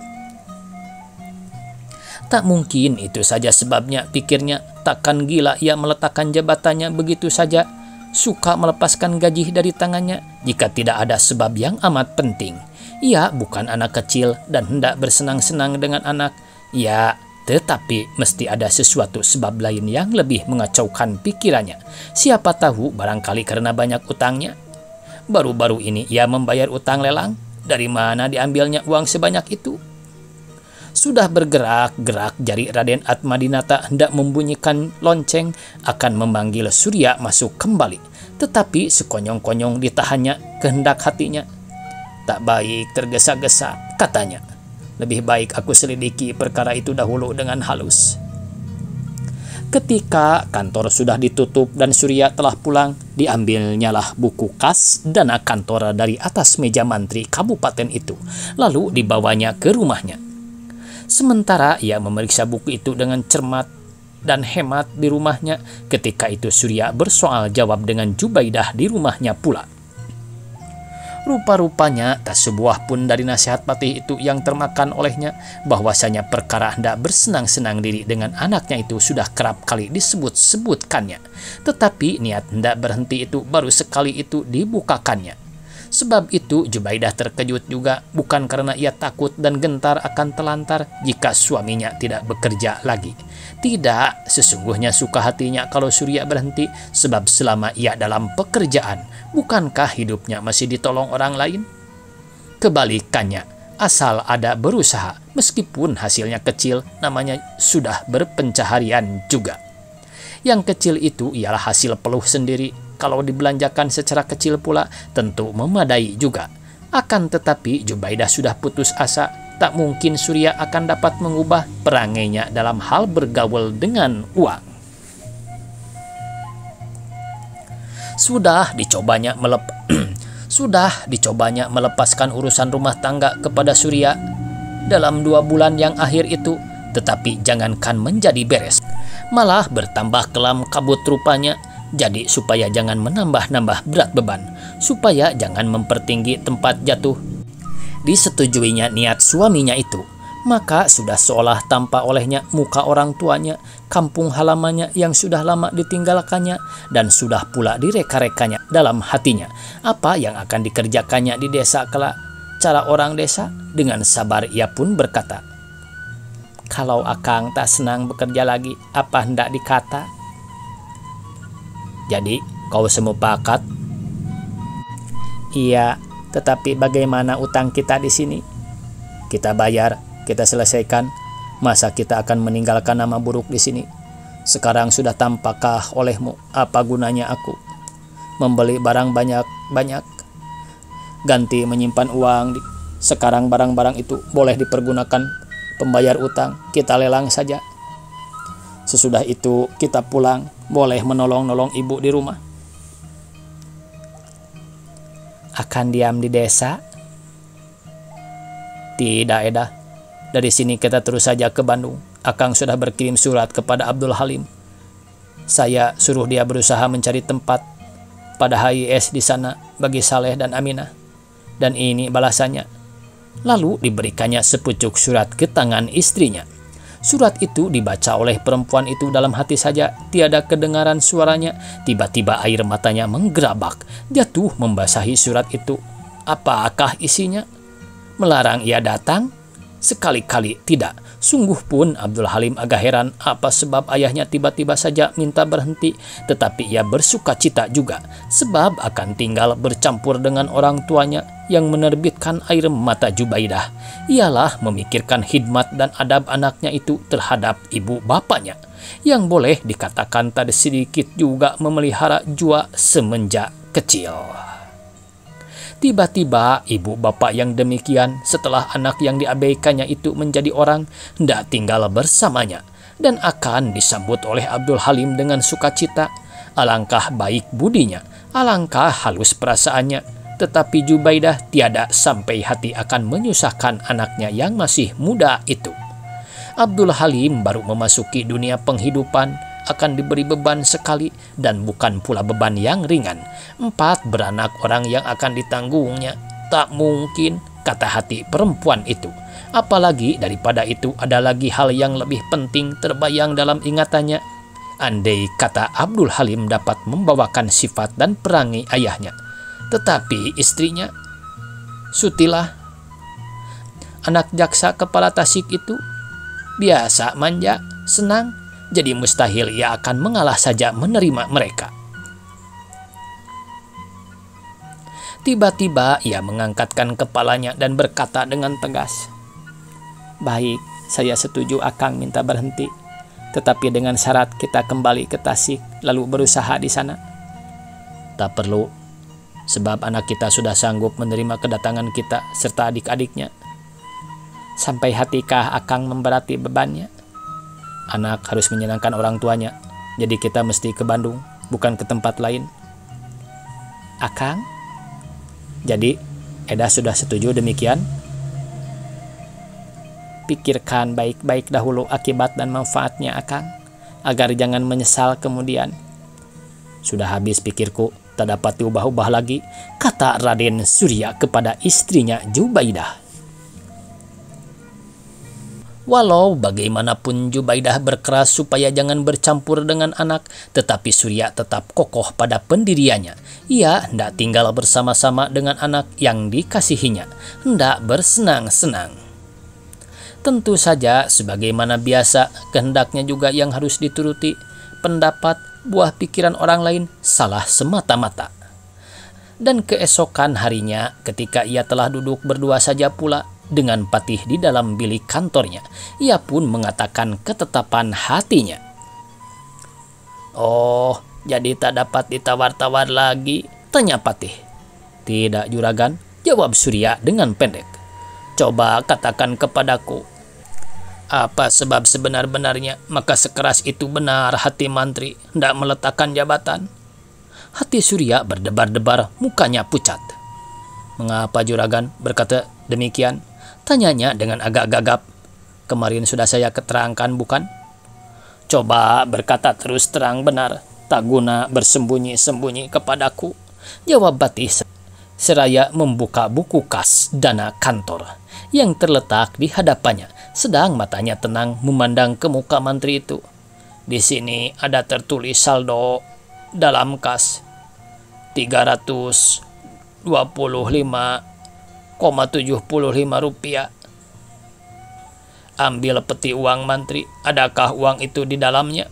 Tak mungkin itu saja sebabnya, pikirnya. Takkan gila ia meletakkan jabatannya begitu saja, suka melepaskan gaji dari tangannya jika tidak ada sebab yang amat penting. Ia bukan anak kecil dan hendak bersenang-senang dengan anak. Ya, tetapi mesti ada sesuatu sebab lain yang lebih mengacaukan pikirannya. Siapa tahu barangkali karena banyak utangnya. Baru-baru ini ia membayar utang lelang. Dari mana diambilnya uang sebanyak itu? Sudah bergerak-gerak jari Raden Atmadinata hendak membunyikan lonceng akan memanggil Surya masuk kembali. Tetapi sekonyong-konyong ditahannya kehendak hatinya. Tak baik tergesa-gesa, katanya. Lebih baik aku selidiki perkara itu dahulu dengan halus. Ketika kantor sudah ditutup dan Surya telah pulang, diambilnyalah buku kas dana kantor dari atas meja mantri kabupaten itu, lalu dibawanya ke rumahnya. Sementara ia memeriksa buku itu dengan cermat dan hemat di rumahnya, ketika itu Surya bersoal jawab dengan Jubaidah di rumahnya pula. Rupa-rupanya tak sebuah pun dari nasihat Patih itu yang termakan olehnya, bahwasanya perkara hendak bersenang-senang diri dengan anaknya itu sudah kerap kali disebut-sebutkannya. Tetapi niat hendak berhenti itu baru sekali itu dibukakannya. Sebab itu Jubaidah terkejut juga, bukan karena ia takut dan gentar akan telantar jika suaminya tidak bekerja lagi. Tidak, sesungguhnya suka hatinya kalau Surya berhenti, sebab selama ia dalam pekerjaan, bukankah hidupnya masih ditolong orang lain? Kebalikannya, asal ada berusaha, meskipun hasilnya kecil, namanya sudah berpencaharian juga. Yang kecil itu ialah hasil peluh sendiri. Kalau dibelanjakan secara kecil pula, tentu memadai juga. Akan tetapi Jubaidah sudah putus asa. Tak mungkin Surya akan dapat mengubah perangainya dalam hal bergaul dengan uang. Sudah dicobanya melepaskan urusan rumah tangga kepada Surya dalam 2 bulan yang akhir itu, tetapi jangankan menjadi beres, malah bertambah kelam kabut rupanya. Jadi supaya jangan menambah-nambah berat beban, supaya jangan mempertinggi tempat jatuh, disetujuinya niat suaminya itu, maka sudah seolah tanpa olehnya muka orang tuanya, kampung halamannya yang sudah lama ditinggalkannya, dan sudah pula direka-rekanya dalam hatinya apa yang akan dikerjakannya di desa kelak. Cara orang desa, dengan sabar ia pun berkata, "Kalau akang tak senang bekerja lagi, apa hendak dikata? Jadi kau semupakat?" "Iya, tetapi bagaimana utang kita di sini? Kita bayar, kita selesaikan. Masa kita akan meninggalkan nama buruk di sini? Sekarang sudah tampakkah olehmu apa gunanya aku membeli barang banyak-banyak, ganti menyimpan uang? Sekarang barang-barang itu boleh dipergunakan pembayar utang, kita lelang saja. Sesudah itu kita pulang, boleh menolong-nolong ibu di rumah." "Akan diam di desa?" "Tidak, Eda. Dari sini kita terus saja ke Bandung. Akang sudah berkirim surat kepada Abdul Halim. Saya suruh dia berusaha mencari tempat pada HIS di sana bagi Saleh dan Aminah. Dan ini balasannya." Lalu diberikannya sepucuk surat ke tangan istrinya. Surat itu dibaca oleh perempuan itu dalam hati saja, tiada kedengaran suaranya. Tiba-tiba air matanya menggerabak, jatuh membasahi surat itu. Apakah isinya? Melarang ia datang? Sekali-kali tidak. Sungguh pun Abdul Halim agak heran apa sebab ayahnya tiba-tiba saja minta berhenti, tetapi ia bersuka cita juga sebab akan tinggal bercampur dengan orang tuanya yang menerbitkan air mata Jubaidah. Ialah memikirkan khidmat dan adab anaknya itu terhadap ibu bapaknya, yang boleh dikatakan tak sedikit juga memelihara Jua semenjak kecil. Tiba-tiba ibu bapak yang demikian setelah anak yang diabaikannya itu menjadi orang, hendak tinggal bersamanya dan akan disambut oleh Abdul Halim dengan sukacita. Alangkah baik budinya, alangkah halus perasaannya, tetapi Jubaidah tiada sampai hati akan menyusahkan anaknya yang masih muda itu. Abdul Halim baru memasuki dunia penghidupan, akan diberi beban sekali dan bukan pula beban yang ringan. 4 beranak orang yang akan ditanggungnya. Tak mungkin, kata hati perempuan itu. Apalagi daripada itu ada lagi hal yang lebih penting terbayang dalam ingatannya. Andai kata Abdul Halim dapat membawakan sifat dan perangai ayahnya. Tetapi istrinya, Sutilah, anak jaksa kepala Tasik itu, biasa manja, senang, jadi mustahil ia akan mengalah saja menerima mereka. Tiba-tiba ia mengangkatkan kepalanya dan berkata dengan tegas, "Baik, saya setuju Akang minta berhenti. Tetapi dengan syarat kita kembali ke Tasik lalu berusaha di sana." "Tak perlu, sebab anak kita sudah sanggup menerima kedatangan kita serta adik-adiknya." "Sampai hatikah Akang memberati bebannya? Anak harus menyenangkan orang tuanya, jadi kita mesti ke Bandung, bukan ke tempat lain." "Akang, jadi Eda sudah setuju demikian?" "Pikirkan baik-baik dahulu akibat dan manfaatnya Akang, agar jangan menyesal kemudian." "Sudah habis pikirku, tak dapat diubah-ubah lagi," kata Raden Surya kepada istrinya Jubaidah. Walau bagaimanapun Jubaidah berkeras supaya jangan bercampur dengan anak, tetapi Surya tetap kokoh pada pendiriannya. Ia hendak tinggal bersama-sama dengan anak yang dikasihinya, hendak bersenang-senang. Tentu saja sebagaimana biasa, kehendaknya juga yang harus dituruti. Pendapat, buah pikiran orang lain salah semata-mata. Dan keesokan harinya, ketika ia telah duduk berdua saja pula dengan Patih di dalam bilik kantornya, ia pun mengatakan ketetapan hatinya. "Oh, jadi tak dapat ditawar-tawar lagi?" tanya Patih. "Tidak, Juragan," jawab Surya dengan pendek. "Coba katakan kepadaku, apa sebab sebenar-benarnya maka sekeras itu benar hati mantri hendak meletakkan jabatan?" Hati Surya berdebar-debar, mukanya pucat. "Mengapa Juragan berkata demikian?" tanyanya dengan agak gagap. "Kemarin sudah saya keterangkan, bukan?" "Coba berkata terus terang benar, tak guna bersembunyi-sembunyi kepadaku," jawab Patih seraya membuka buku kas dana kantor yang terletak di hadapannya, sedang matanya tenang memandang ke muka mantri itu. "Di sini ada tertulis saldo dalam kas 325,75 rupiah. Ambil peti uang mantri, adakah uang itu di dalamnya?"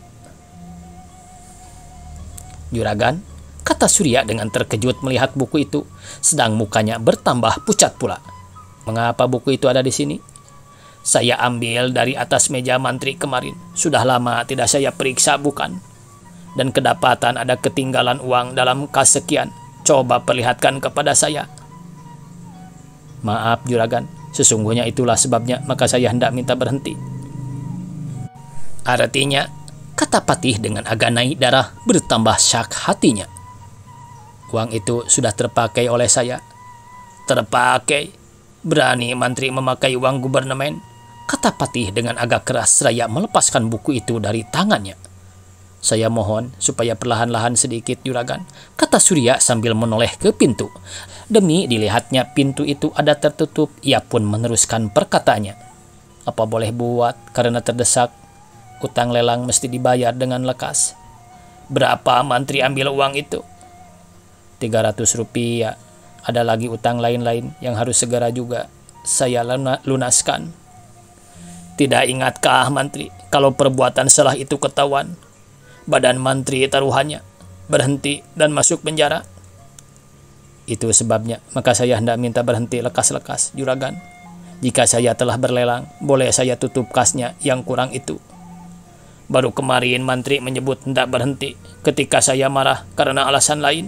"Juragan," kata Surya dengan terkejut melihat buku itu, sedang mukanya bertambah pucat pula. "Mengapa buku itu ada di sini?" "Saya ambil dari atas meja mantri kemarin. Sudah lama tidak saya periksa, bukan? Dan kedapatan ada ketinggalan uang dalam kas sekian. Coba perlihatkan kepada saya." "Maaf Juragan, sesungguhnya itulah sebabnya maka saya hendak minta berhenti." "Artinya," kata Patih dengan agak naik darah, bertambah syak hatinya, "uang itu sudah terpakai oleh saya." "Terpakai? Berani mantri memakai uang gubernemen?" kata Patih dengan agak keras seraya melepaskan buku itu dari tangannya. "Saya mohon supaya perlahan-lahan sedikit Juragan," kata Surya sambil menoleh ke pintu. Demi dilihatnya pintu itu ada tertutup, ia pun meneruskan perkataannya. "Apa boleh buat, karena terdesak, utang lelang mesti dibayar dengan lekas." "Berapa mantri ambil uang itu?" 300 rupiah. Ada lagi utang lain-lain yang harus segera juga saya lunaskan." Tidak ingatkah mantri, kalau perbuatan salah itu ketahuan, badan mantri taruhannya berhenti dan masuk penjara? Itu sebabnya, maka saya hendak minta berhenti lekas-lekas, juragan. Jika saya telah berlelang, boleh saya tutup kasnya yang kurang itu. Baru kemarin mantri menyebut hendak berhenti ketika saya marah karena alasan lain.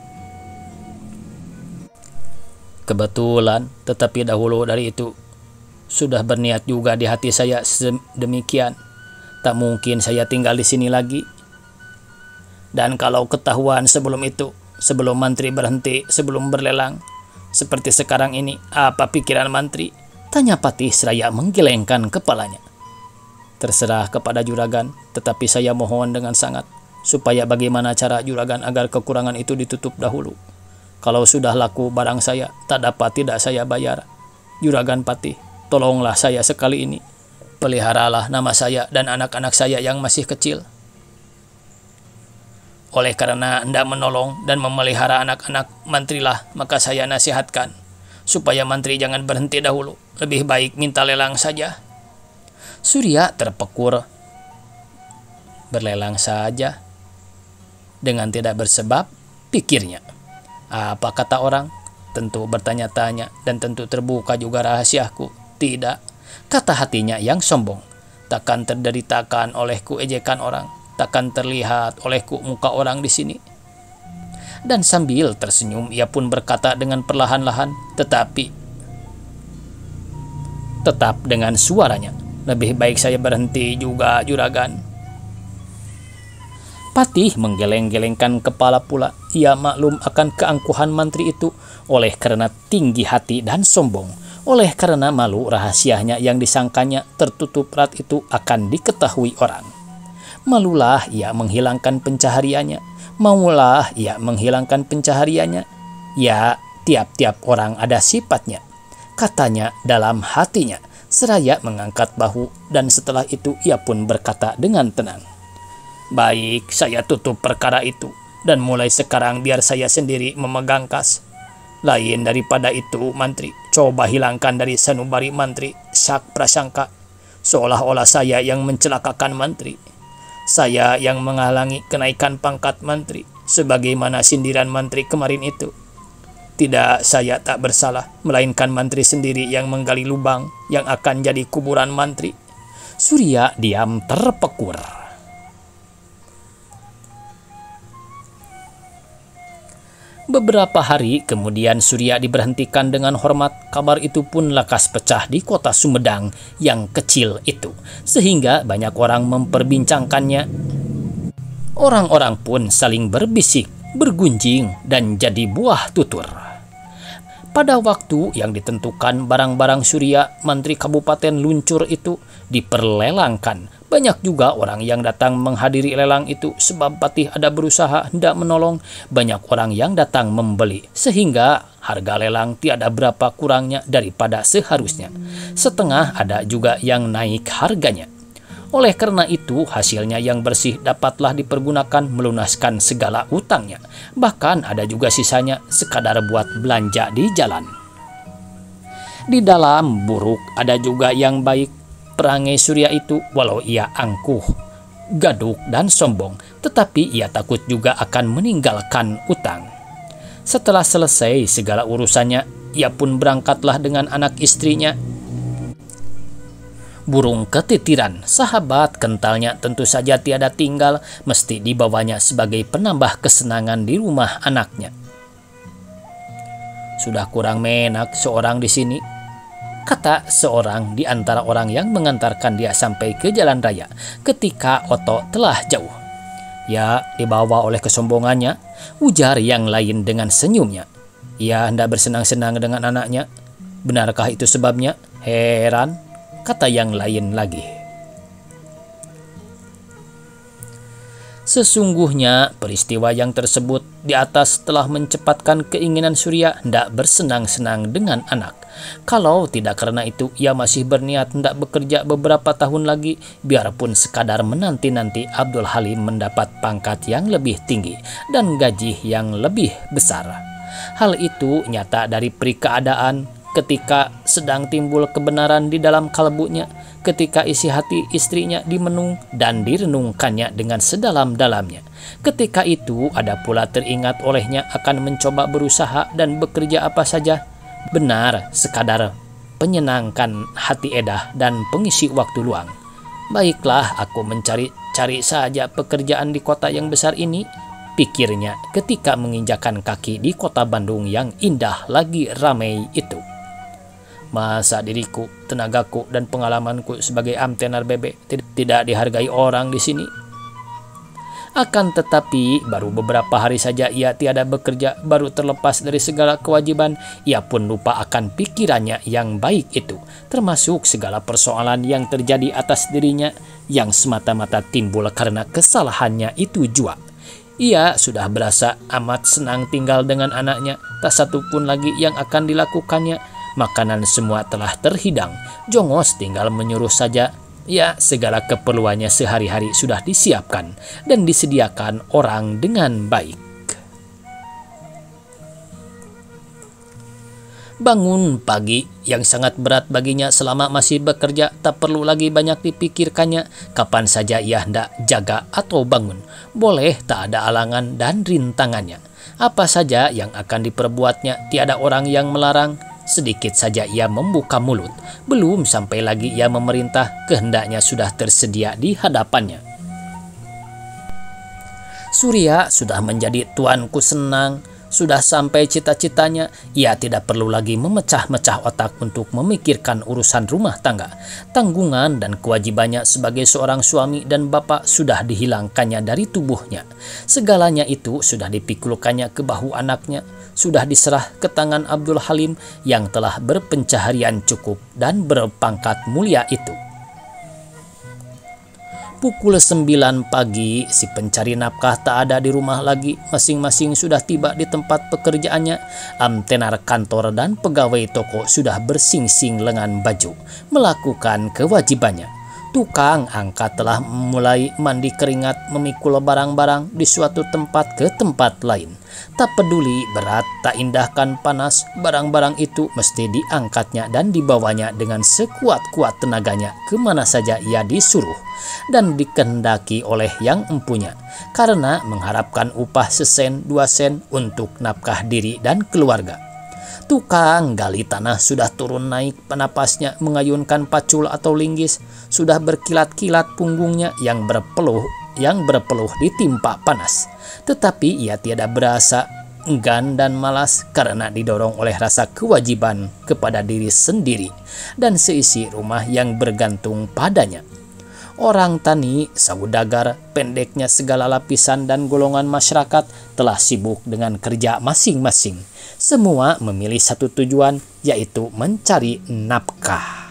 Kebetulan, tetapi dahulu dari itu sudah berniat juga di hati saya demikian. Tak mungkin saya tinggal di sini lagi. Dan kalau ketahuan sebelum itu, sebelum mantri berhenti, sebelum berlelang, seperti sekarang ini, apa pikiran mantri? Tanya Patih seraya menggelengkan kepalanya. Terserah kepada juragan, tetapi saya mohon dengan sangat, supaya bagaimana cara juragan agar kekurangan itu ditutup dahulu. Kalau sudah laku barang saya, tak dapat tidak saya bayar. Juragan Patih, tolonglah saya sekali ini. Peliharalah nama saya dan anak-anak saya yang masih kecil. Oleh karena hendak menolong dan memelihara anak-anak mantrilah, maka saya nasihatkan supaya mantri jangan berhenti dahulu. Lebih baik minta lelang saja. Surya terpekur. Berlelang saja. Dengan tidak bersebab, pikirnya. Apa kata orang? Tentu bertanya-tanya dan tentu terbuka juga rahasiaku. Tidak, kata hatinya yang sombong. Takkan terderitakan olehku ejekan orang. Takkan terlihat olehku muka orang di sini. Dan sambil tersenyum, ia pun berkata dengan perlahan-lahan, tetapi tetap dengan suaranya, lebih baik saya berhenti juga, juragan. Patih menggeleng-gelengkan kepala pula. Ia maklum akan keangkuhan mantri itu, oleh karena tinggi hati dan sombong, oleh karena malu rahasianya yang disangkanya tertutup erat itu akan diketahui orang. Malulah ia menghilangkan pencahariannya. Maulah ia menghilangkan pencahariannya. Ya, tiap-tiap orang ada sifatnya, katanya dalam hatinya, seraya mengangkat bahu, dan setelah itu ia pun berkata dengan tenang, baik, saya tutup perkara itu, dan mulai sekarang biar saya sendiri memegang kas. Lain daripada itu, mantri, coba hilangkan dari sanubari mantri sak prasangka, seolah-olah saya yang mencelakakan mantri. Saya yang menghalangi kenaikan pangkat mantri, sebagaimana sindiran mantri kemarin itu. Tidak, saya tak bersalah, melainkan mantri sendiri yang menggali lubang yang akan jadi kuburan mantri. Surya diam terpekur. Beberapa hari kemudian Surya diberhentikan dengan hormat. Kabar itu pun lekas pecah di kota Sumedang yang kecil itu, sehingga banyak orang memperbincangkannya. Orang-orang pun saling berbisik, bergunjing, dan jadi buah tutur. Pada waktu yang ditentukan, barang-barang Surya, mantri kabupaten luncur itu, diperlelangkan. Banyak juga orang yang datang menghadiri lelang itu, sebab Patih ada berusaha hendak menolong. Banyak orang yang datang membeli, sehingga harga lelang tiada berapa kurangnya daripada seharusnya. Setengah ada juga yang naik harganya. Oleh karena itu, hasilnya yang bersih dapatlah dipergunakan melunaskan segala utangnya. Bahkan ada juga sisanya sekadar buat belanja di jalan. Di dalam buruk ada juga yang baik. Perangai Surya itu, walau ia angkuh, gaduk, dan sombong, tetapi ia takut juga akan meninggalkan utang. Setelah selesai segala urusannya, ia pun berangkatlah dengan anak istrinya. Burung ketitiran, sahabat kentalnya tentu saja tiada tinggal, mesti dibawanya sebagai penambah kesenangan di rumah anaknya. Sudah kurang menak seorang di sini, kata seorang di antara orang yang mengantarkan dia sampai ke jalan raya ketika Oto telah jauh. Ya, dibawa oleh kesombongannya, ujar yang lain dengan senyumnya. Ia hendak bersenang-senang dengan anaknya. Benarkah itu sebabnya? Heran, kata yang lain lagi. Sesungguhnya peristiwa yang tersebut di atas telah mencepatkan keinginan Surya hendak bersenang-senang dengan anak. Kalau tidak karena itu, ia masih berniat hendak bekerja beberapa tahun lagi, biarpun sekadar menanti-nanti Abdul Halim mendapat pangkat yang lebih tinggi dan gaji yang lebih besar. Hal itu nyata dari peri keadaan, ketika sedang timbul kebenaran di dalam kalbunya, ketika isi hati istrinya dimenung dan direnungkannya dengan sedalam-dalamnya. Ketika itu ada pula teringat olehnya akan mencoba berusaha dan bekerja apa saja, benar sekadar penyenangkan hati Edah dan pengisi waktu luang. Baiklah, aku mencari-cari saja pekerjaan di kota yang besar ini, pikirnya ketika menginjakan kaki di kota Bandung yang indah lagi ramai itu. Masa diriku, tenagaku, dan pengalamanku sebagai amtenar bebek tidak dihargai orang di sini? Akan tetapi baru beberapa hari saja ia tiada bekerja, baru terlepas dari segala kewajiban, ia pun lupa akan pikirannya yang baik itu, termasuk segala persoalan yang terjadi atas dirinya yang semata-mata timbul karena kesalahannya itu jua. Ia sudah berasa amat senang tinggal dengan anaknya, tak satu pun lagi yang akan dilakukannya. Makanan semua telah terhidang, Jongos tinggal menyuruh saja. Ya, segala keperluannya sehari-hari sudah disiapkan dan disediakan orang dengan baik. Bangun pagi yang sangat berat baginya selama masih bekerja, tak perlu lagi banyak dipikirkannya. Kapan saja ia hendak jaga atau bangun, boleh, tak ada alangan dan rintangannya. Apa saja yang akan diperbuatnya, tiada orang yang melarang. Sedikit saja ia membuka mulut, belum sampai lagi ia memerintah, kehendaknya sudah tersedia di hadapannya. Surya sudah menjadi tuanku senang, sudah sampai cita-citanya. Ia tidak perlu lagi memecah-mecah otak untuk memikirkan urusan rumah tangga. Tanggungan dan kewajibannya sebagai seorang suami dan bapak sudah dihilangkannya dari tubuhnya. Segalanya itu sudah dipikulkannya ke bahu anaknya, sudah diserah ke tangan Abdul Halim yang telah berpencaharian cukup dan berpangkat mulia itu. Pukul 9 pagi, si pencari nafkah tak ada di rumah lagi. Masing-masing sudah tiba di tempat pekerjaannya. Amtenar kantor dan pegawai toko sudah bersingsing lengan baju, melakukan kewajibannya. Tukang angkat telah mulai mandi keringat, memikul barang-barang di suatu tempat ke tempat lain. Tak peduli berat, tak indahkan panas, barang-barang itu mesti diangkatnya dan dibawanya dengan sekuat-kuat tenaganya kemana saja ia disuruh dan dikehendaki oleh yang empunya, karena mengharapkan upah sesen 2 sen untuk nafkah diri dan keluarga. Tukang gali tanah sudah turun naik napasnya mengayunkan pacul atau linggis, sudah berkilat-kilat punggungnya yang berpeluh ditimpa panas. Tetapi ia tiada berasa enggan dan malas karena didorong oleh rasa kewajiban kepada diri sendiri dan seisi rumah yang bergantung padanya. Orang tani, saudagar, pendeknya segala lapisan dan golongan masyarakat telah sibuk dengan kerja masing-masing. Semua memilih satu tujuan, yaitu mencari nafkah.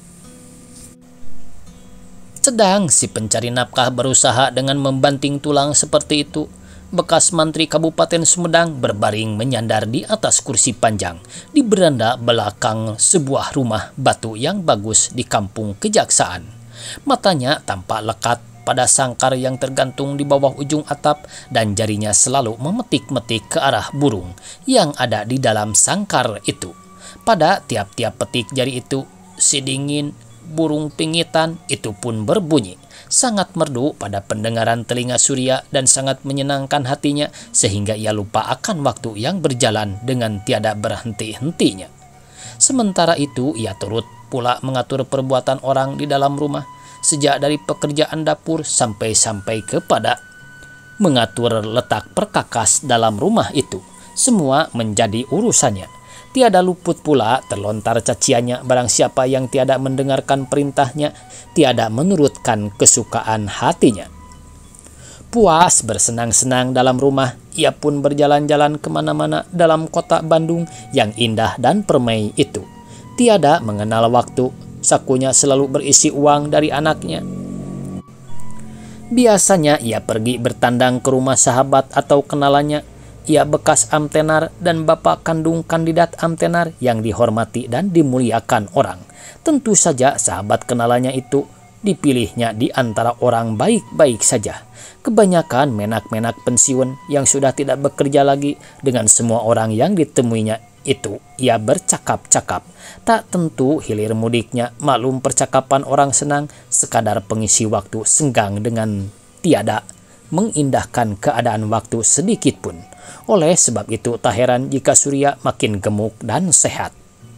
Sedang si pencari nafkah berusaha dengan membanting tulang seperti itu, bekas Mantri Kabupaten Sumedang berbaring menyandar di atas kursi panjang di beranda belakang sebuah rumah batu yang bagus di kampung Kejaksaan. Matanya tampak lekat pada sangkar yang tergantung di bawah ujung atap dan jarinya selalu memetik-metik ke arah burung yang ada di dalam sangkar itu. Pada tiap-tiap petik jari itu, si dingin burung pingitan itu pun berbunyi. Sangat merdu pada pendengaran telinga Surya dan sangat menyenangkan hatinya sehingga ia lupa akan waktu yang berjalan dengan tiada berhenti-hentinya. Sementara itu ia turut pula mengatur perbuatan orang di dalam rumah, sejak dari pekerjaan dapur sampai kepada mengatur letak perkakas dalam rumah itu. Semua menjadi urusannya. Tiada luput pula terlontar caciannya barang siapa yang tiada mendengarkan perintahnya, tiada menurutkan kesukaan hatinya. Puas bersenang-senang dalam rumah, ia pun berjalan-jalan kemana-mana dalam kota Bandung yang indah dan permai itu. Tiada mengenal waktu, sakunya selalu berisi uang dari anaknya. Biasanya ia pergi bertandang ke rumah sahabat atau kenalannya. Ia bekas amtenar dan bapak kandung kandidat amtenar yang dihormati dan dimuliakan orang. Tentu saja sahabat kenalannya itu dipilihnya di antara orang baik-baik saja. Kebanyakan menak-menak pensiun yang sudah tidak bekerja lagi, dengan semua orang yang ditemuinya itu ia bercakap-cakap. Tak tentu hilir mudiknya, maklum percakapan orang senang, sekadar pengisi waktu senggang dengan tiada mengindahkan keadaan waktu sedikit pun. Oleh sebab itu tak heran jika Surya makin gemuk dan sehat.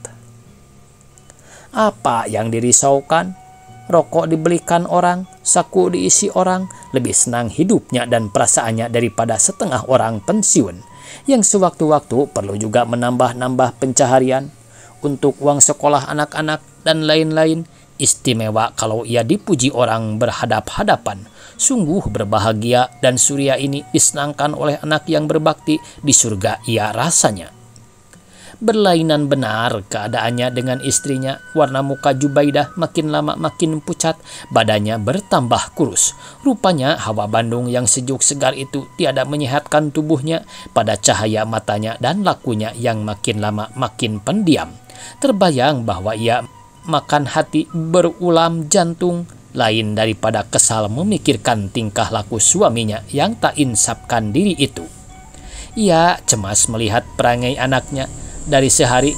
Apa yang dirisaukan? Rokok dibelikan orang, saku diisi orang, lebih senang hidupnya dan perasaannya daripada setengah orang pensiun, yang sewaktu-waktu perlu juga menambah-nambah pencaharian untuk uang sekolah anak-anak dan lain-lain. Istimewa kalau ia dipuji orang berhadap-hadapan. Sungguh berbahagia, dan Surya ini disenangkan oleh anak yang berbakti. Di surga ia rasanya. Berlainan benar keadaannya dengan istrinya. Warna muka Jubaidah makin lama makin pucat, badannya bertambah kurus. Rupanya hawa Bandung yang sejuk segar itu tiada menyehatkan tubuhnya. Pada cahaya matanya dan lakunya yang makin lama makin pendiam, terbayang bahwa ia makan hati berulam jantung. Lain daripada kesal memikirkan tingkah laku suaminya yang tak insafkan diri itu. Ia cemas melihat perangai anaknya. Dari sehari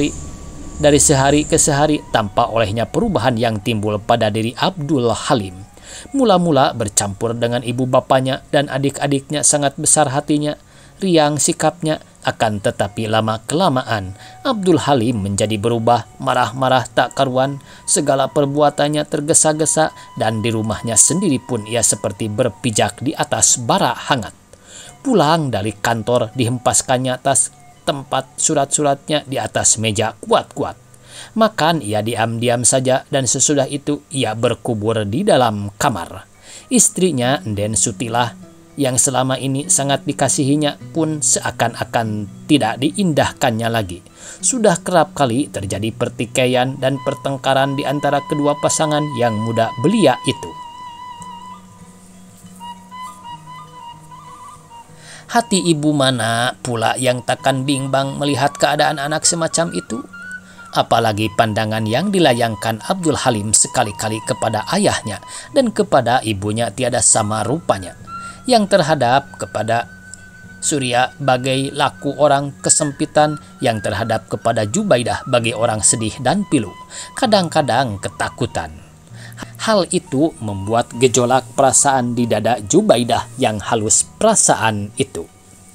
ke sehari tampak olehnya perubahan yang timbul pada diri Abdul Halim. Mula-mula bercampur dengan ibu bapanya dan adik-adiknya sangat besar hatinya, riang sikapnya, akan tetapi lama-kelamaan Abdul Halim menjadi berubah, marah-marah tak karuan, segala perbuatannya tergesa-gesa, dan di rumahnya sendiri pun ia seperti berpijak di atas bara hangat. Pulang dari kantor dihempaskannya atas tempat surat-suratnya di atas meja kuat-kuat. Makan ia diam-diam saja, dan sesudah itu ia berkubur di dalam kamar. Istrinya Nden Sutilah yang selama ini sangat dikasihinya pun seakan-akan tidak diindahkannya lagi. Sudah kerap kali terjadi pertikaian dan pertengkaran di antara kedua pasangan yang muda belia itu. Hati ibu mana pula yang takkan bimbang melihat keadaan anak semacam itu? Apalagi pandangan yang dilayangkan Abdul Halim sekali-kali kepada ayahnya dan kepada ibunya tiada sama rupanya. Yang terhadap kepada Surya bagai laku orang kesempitan, yang terhadap kepada Jubaidah bagai orang sedih dan pilu, kadang-kadang ketakutan. Hal itu membuat gejolak perasaan di dada Jubaidah yang halus perasaan itu.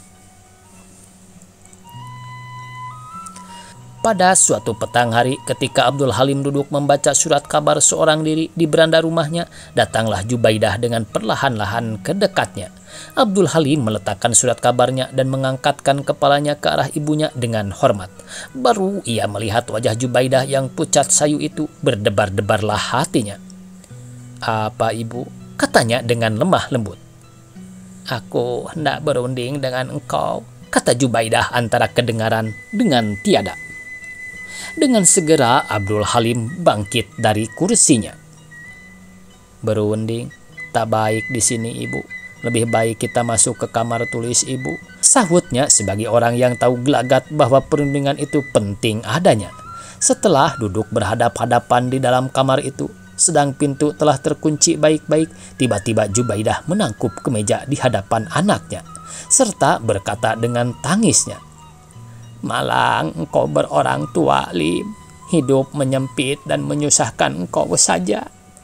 Pada suatu petang hari, ketika Abdul Halim duduk membaca surat kabar seorang diri di beranda rumahnya, datanglah Jubaidah dengan perlahan-lahan ke dekatnya. Abdul Halim meletakkan surat kabarnya dan mengangkatkan kepalanya ke arah ibunya dengan hormat. Baru ia melihat wajah Jubaidah yang pucat sayu itu, berdebar-debarlah hatinya. "Apa ibu?" katanya dengan lemah lembut. "Aku hendak berunding dengan engkau," kata Jubaidah antara kedengaran dengan tiada. Dengan segera Abdul Halim bangkit dari kursinya. "Berunding? Tak baik di sini ibu. Lebih baik kita masuk ke kamar tulis ibu," sahutnya sebagai orang yang tahu gelagat bahwa perundingan itu penting adanya. Setelah duduk berhadap-hadapan di dalam kamar itu, sedang pintu telah terkunci baik-baik, tiba-tiba Jubaidah menangkup ke meja di hadapan anaknya, serta berkata dengan tangisnya, "Malang engkau berorang tua, Lim. Hidup menyempit dan menyusahkan engkau saja."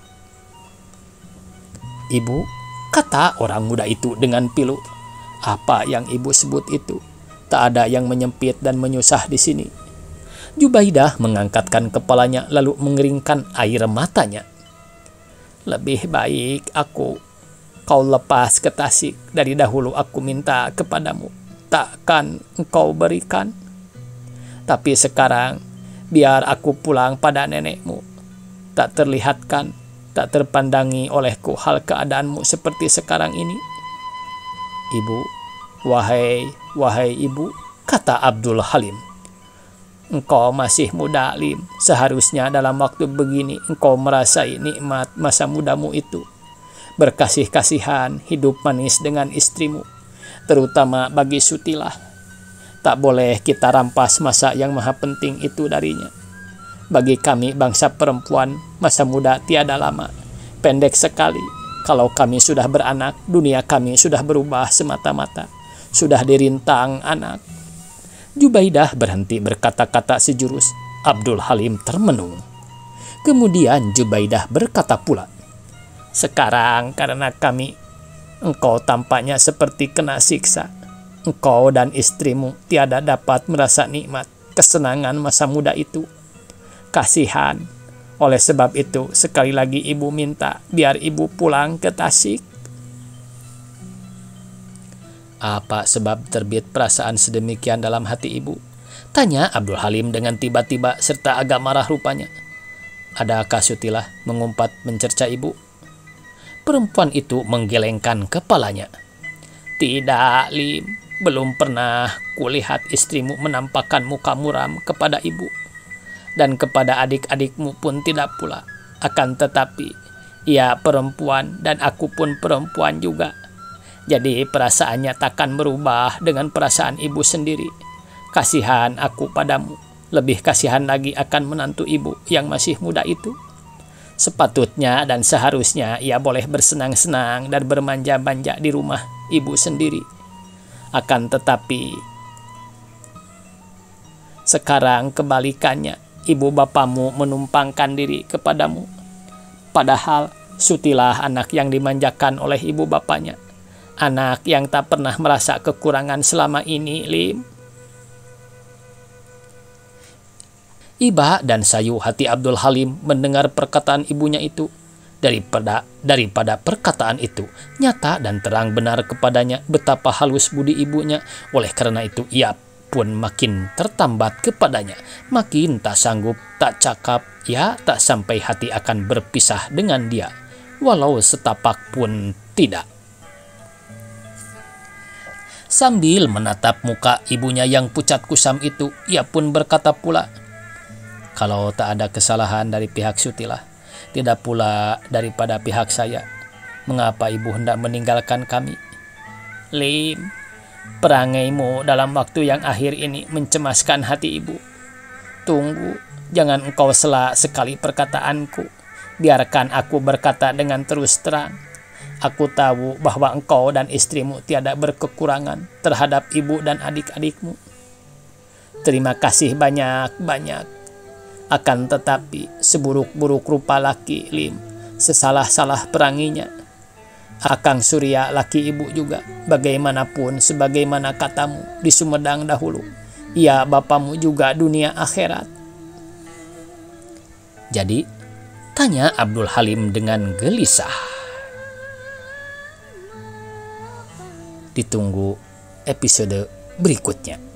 "Ibu," kata orang muda itu dengan pilu, "apa yang ibu sebut itu? Tak ada yang menyempit dan menyusah di sini." Jubaidah mengangkatkan kepalanya lalu mengeringkan air matanya. "Lebih baik kau lepas ke Tasik. Dari dahulu aku minta kepadamu, takkan engkau berikan? Tapi sekarang biar aku pulang pada nenekmu. Tak terlihatkan, tak terpandangi olehku hal keadaanmu seperti sekarang ini." "Ibu, wahai ibu," kata Abdul Halim, "engkau masih muda, Lim. Seharusnya dalam waktu begini engkau merasai nikmat masa mudamu itu. Berkasih-kasihan, hidup manis dengan istrimu, terutama bagi Sutilah. Tak boleh kita rampas masa yang maha penting itu darinya. Bagi kami bangsa perempuan, masa muda tiada lama, pendek sekali. Kalau kami sudah beranak, dunia kami sudah berubah semata-mata. Sudah dirintang anak. Jubaidah berhenti berkata-kata sejurus. Abdul Halim termenung. Kemudian Jubaidah berkata pula, "Sekarang karena engkau tampaknya seperti kena siksa. Engkau dan istrimu tiada dapat merasa nikmat kesenangan masa muda itu. Kasihan. Oleh sebab itu sekali lagi ibu minta biar ibu pulang ke Tasik." "Apa sebab terbit perasaan sedemikian dalam hati ibu?" tanya Abdul Halim dengan tiba-tiba serta agak marah rupanya. "Adakah Sutilah mengumpat mencerca ibu?" Perempuan itu menggelengkan kepalanya. "Tidak, Lim. Belum pernah kulihat istrimu menampakkan muka muram kepada ibu. Dan kepada adik-adikmu pun tidak pula. Akan tetapi, ia perempuan dan aku pun perempuan juga. Jadi perasaannya takkan berubah dengan perasaan ibu sendiri. Kasihan aku padamu. Lebih kasihan lagi akan menantu ibu yang masih muda itu. Sepatutnya dan seharusnya ia boleh bersenang-senang dan bermanja-manja di rumah ibu sendiri. Akan tetapi, sekarang kebalikannya, ibu bapamu menumpangkan diri kepadamu. Padahal Sutilah anak yang dimanjakan oleh ibu bapanya. Anak yang tak pernah merasa kekurangan selama ini, Lim." Iba dan sayu hati Abdul Halim mendengar perkataan ibunya itu. Daripada perkataan itu, nyata dan terang benar kepadanya betapa halus budi ibunya. Oleh karena itu ia pun makin tertambat kepadanya. Makin tak sanggup, tak cakap, ya tak sampai hati akan berpisah dengan dia. Walau setapak pun tidak. Sambil menatap muka ibunya yang pucat kusam itu, ia pun berkata pula, "Kalau tak ada kesalahan dari pihak Sutilah, tidak pula daripada pihak saya, mengapa ibu hendak meninggalkan kami?" "Lim, perangaimu dalam waktu yang akhir ini mencemaskan hati ibu. Tunggu, jangan engkau sela sekali perkataanku. Biarkan aku berkata dengan terus terang. Aku tahu bahwa engkau dan istrimu tiada berkekurangan terhadap ibu dan adik-adikmu. Terima kasih banyak-banyak. Akan tetapi seburuk-buruk rupa laki, Lim, sesalah-salah peranginya. Akang Surya laki ibu juga, bagaimanapun sebagaimana katamu di Sumedang dahulu, ia bapamu juga dunia akhirat." "Jadi?" tanya Abdul Halim dengan gelisah. Ditunggu episode berikutnya.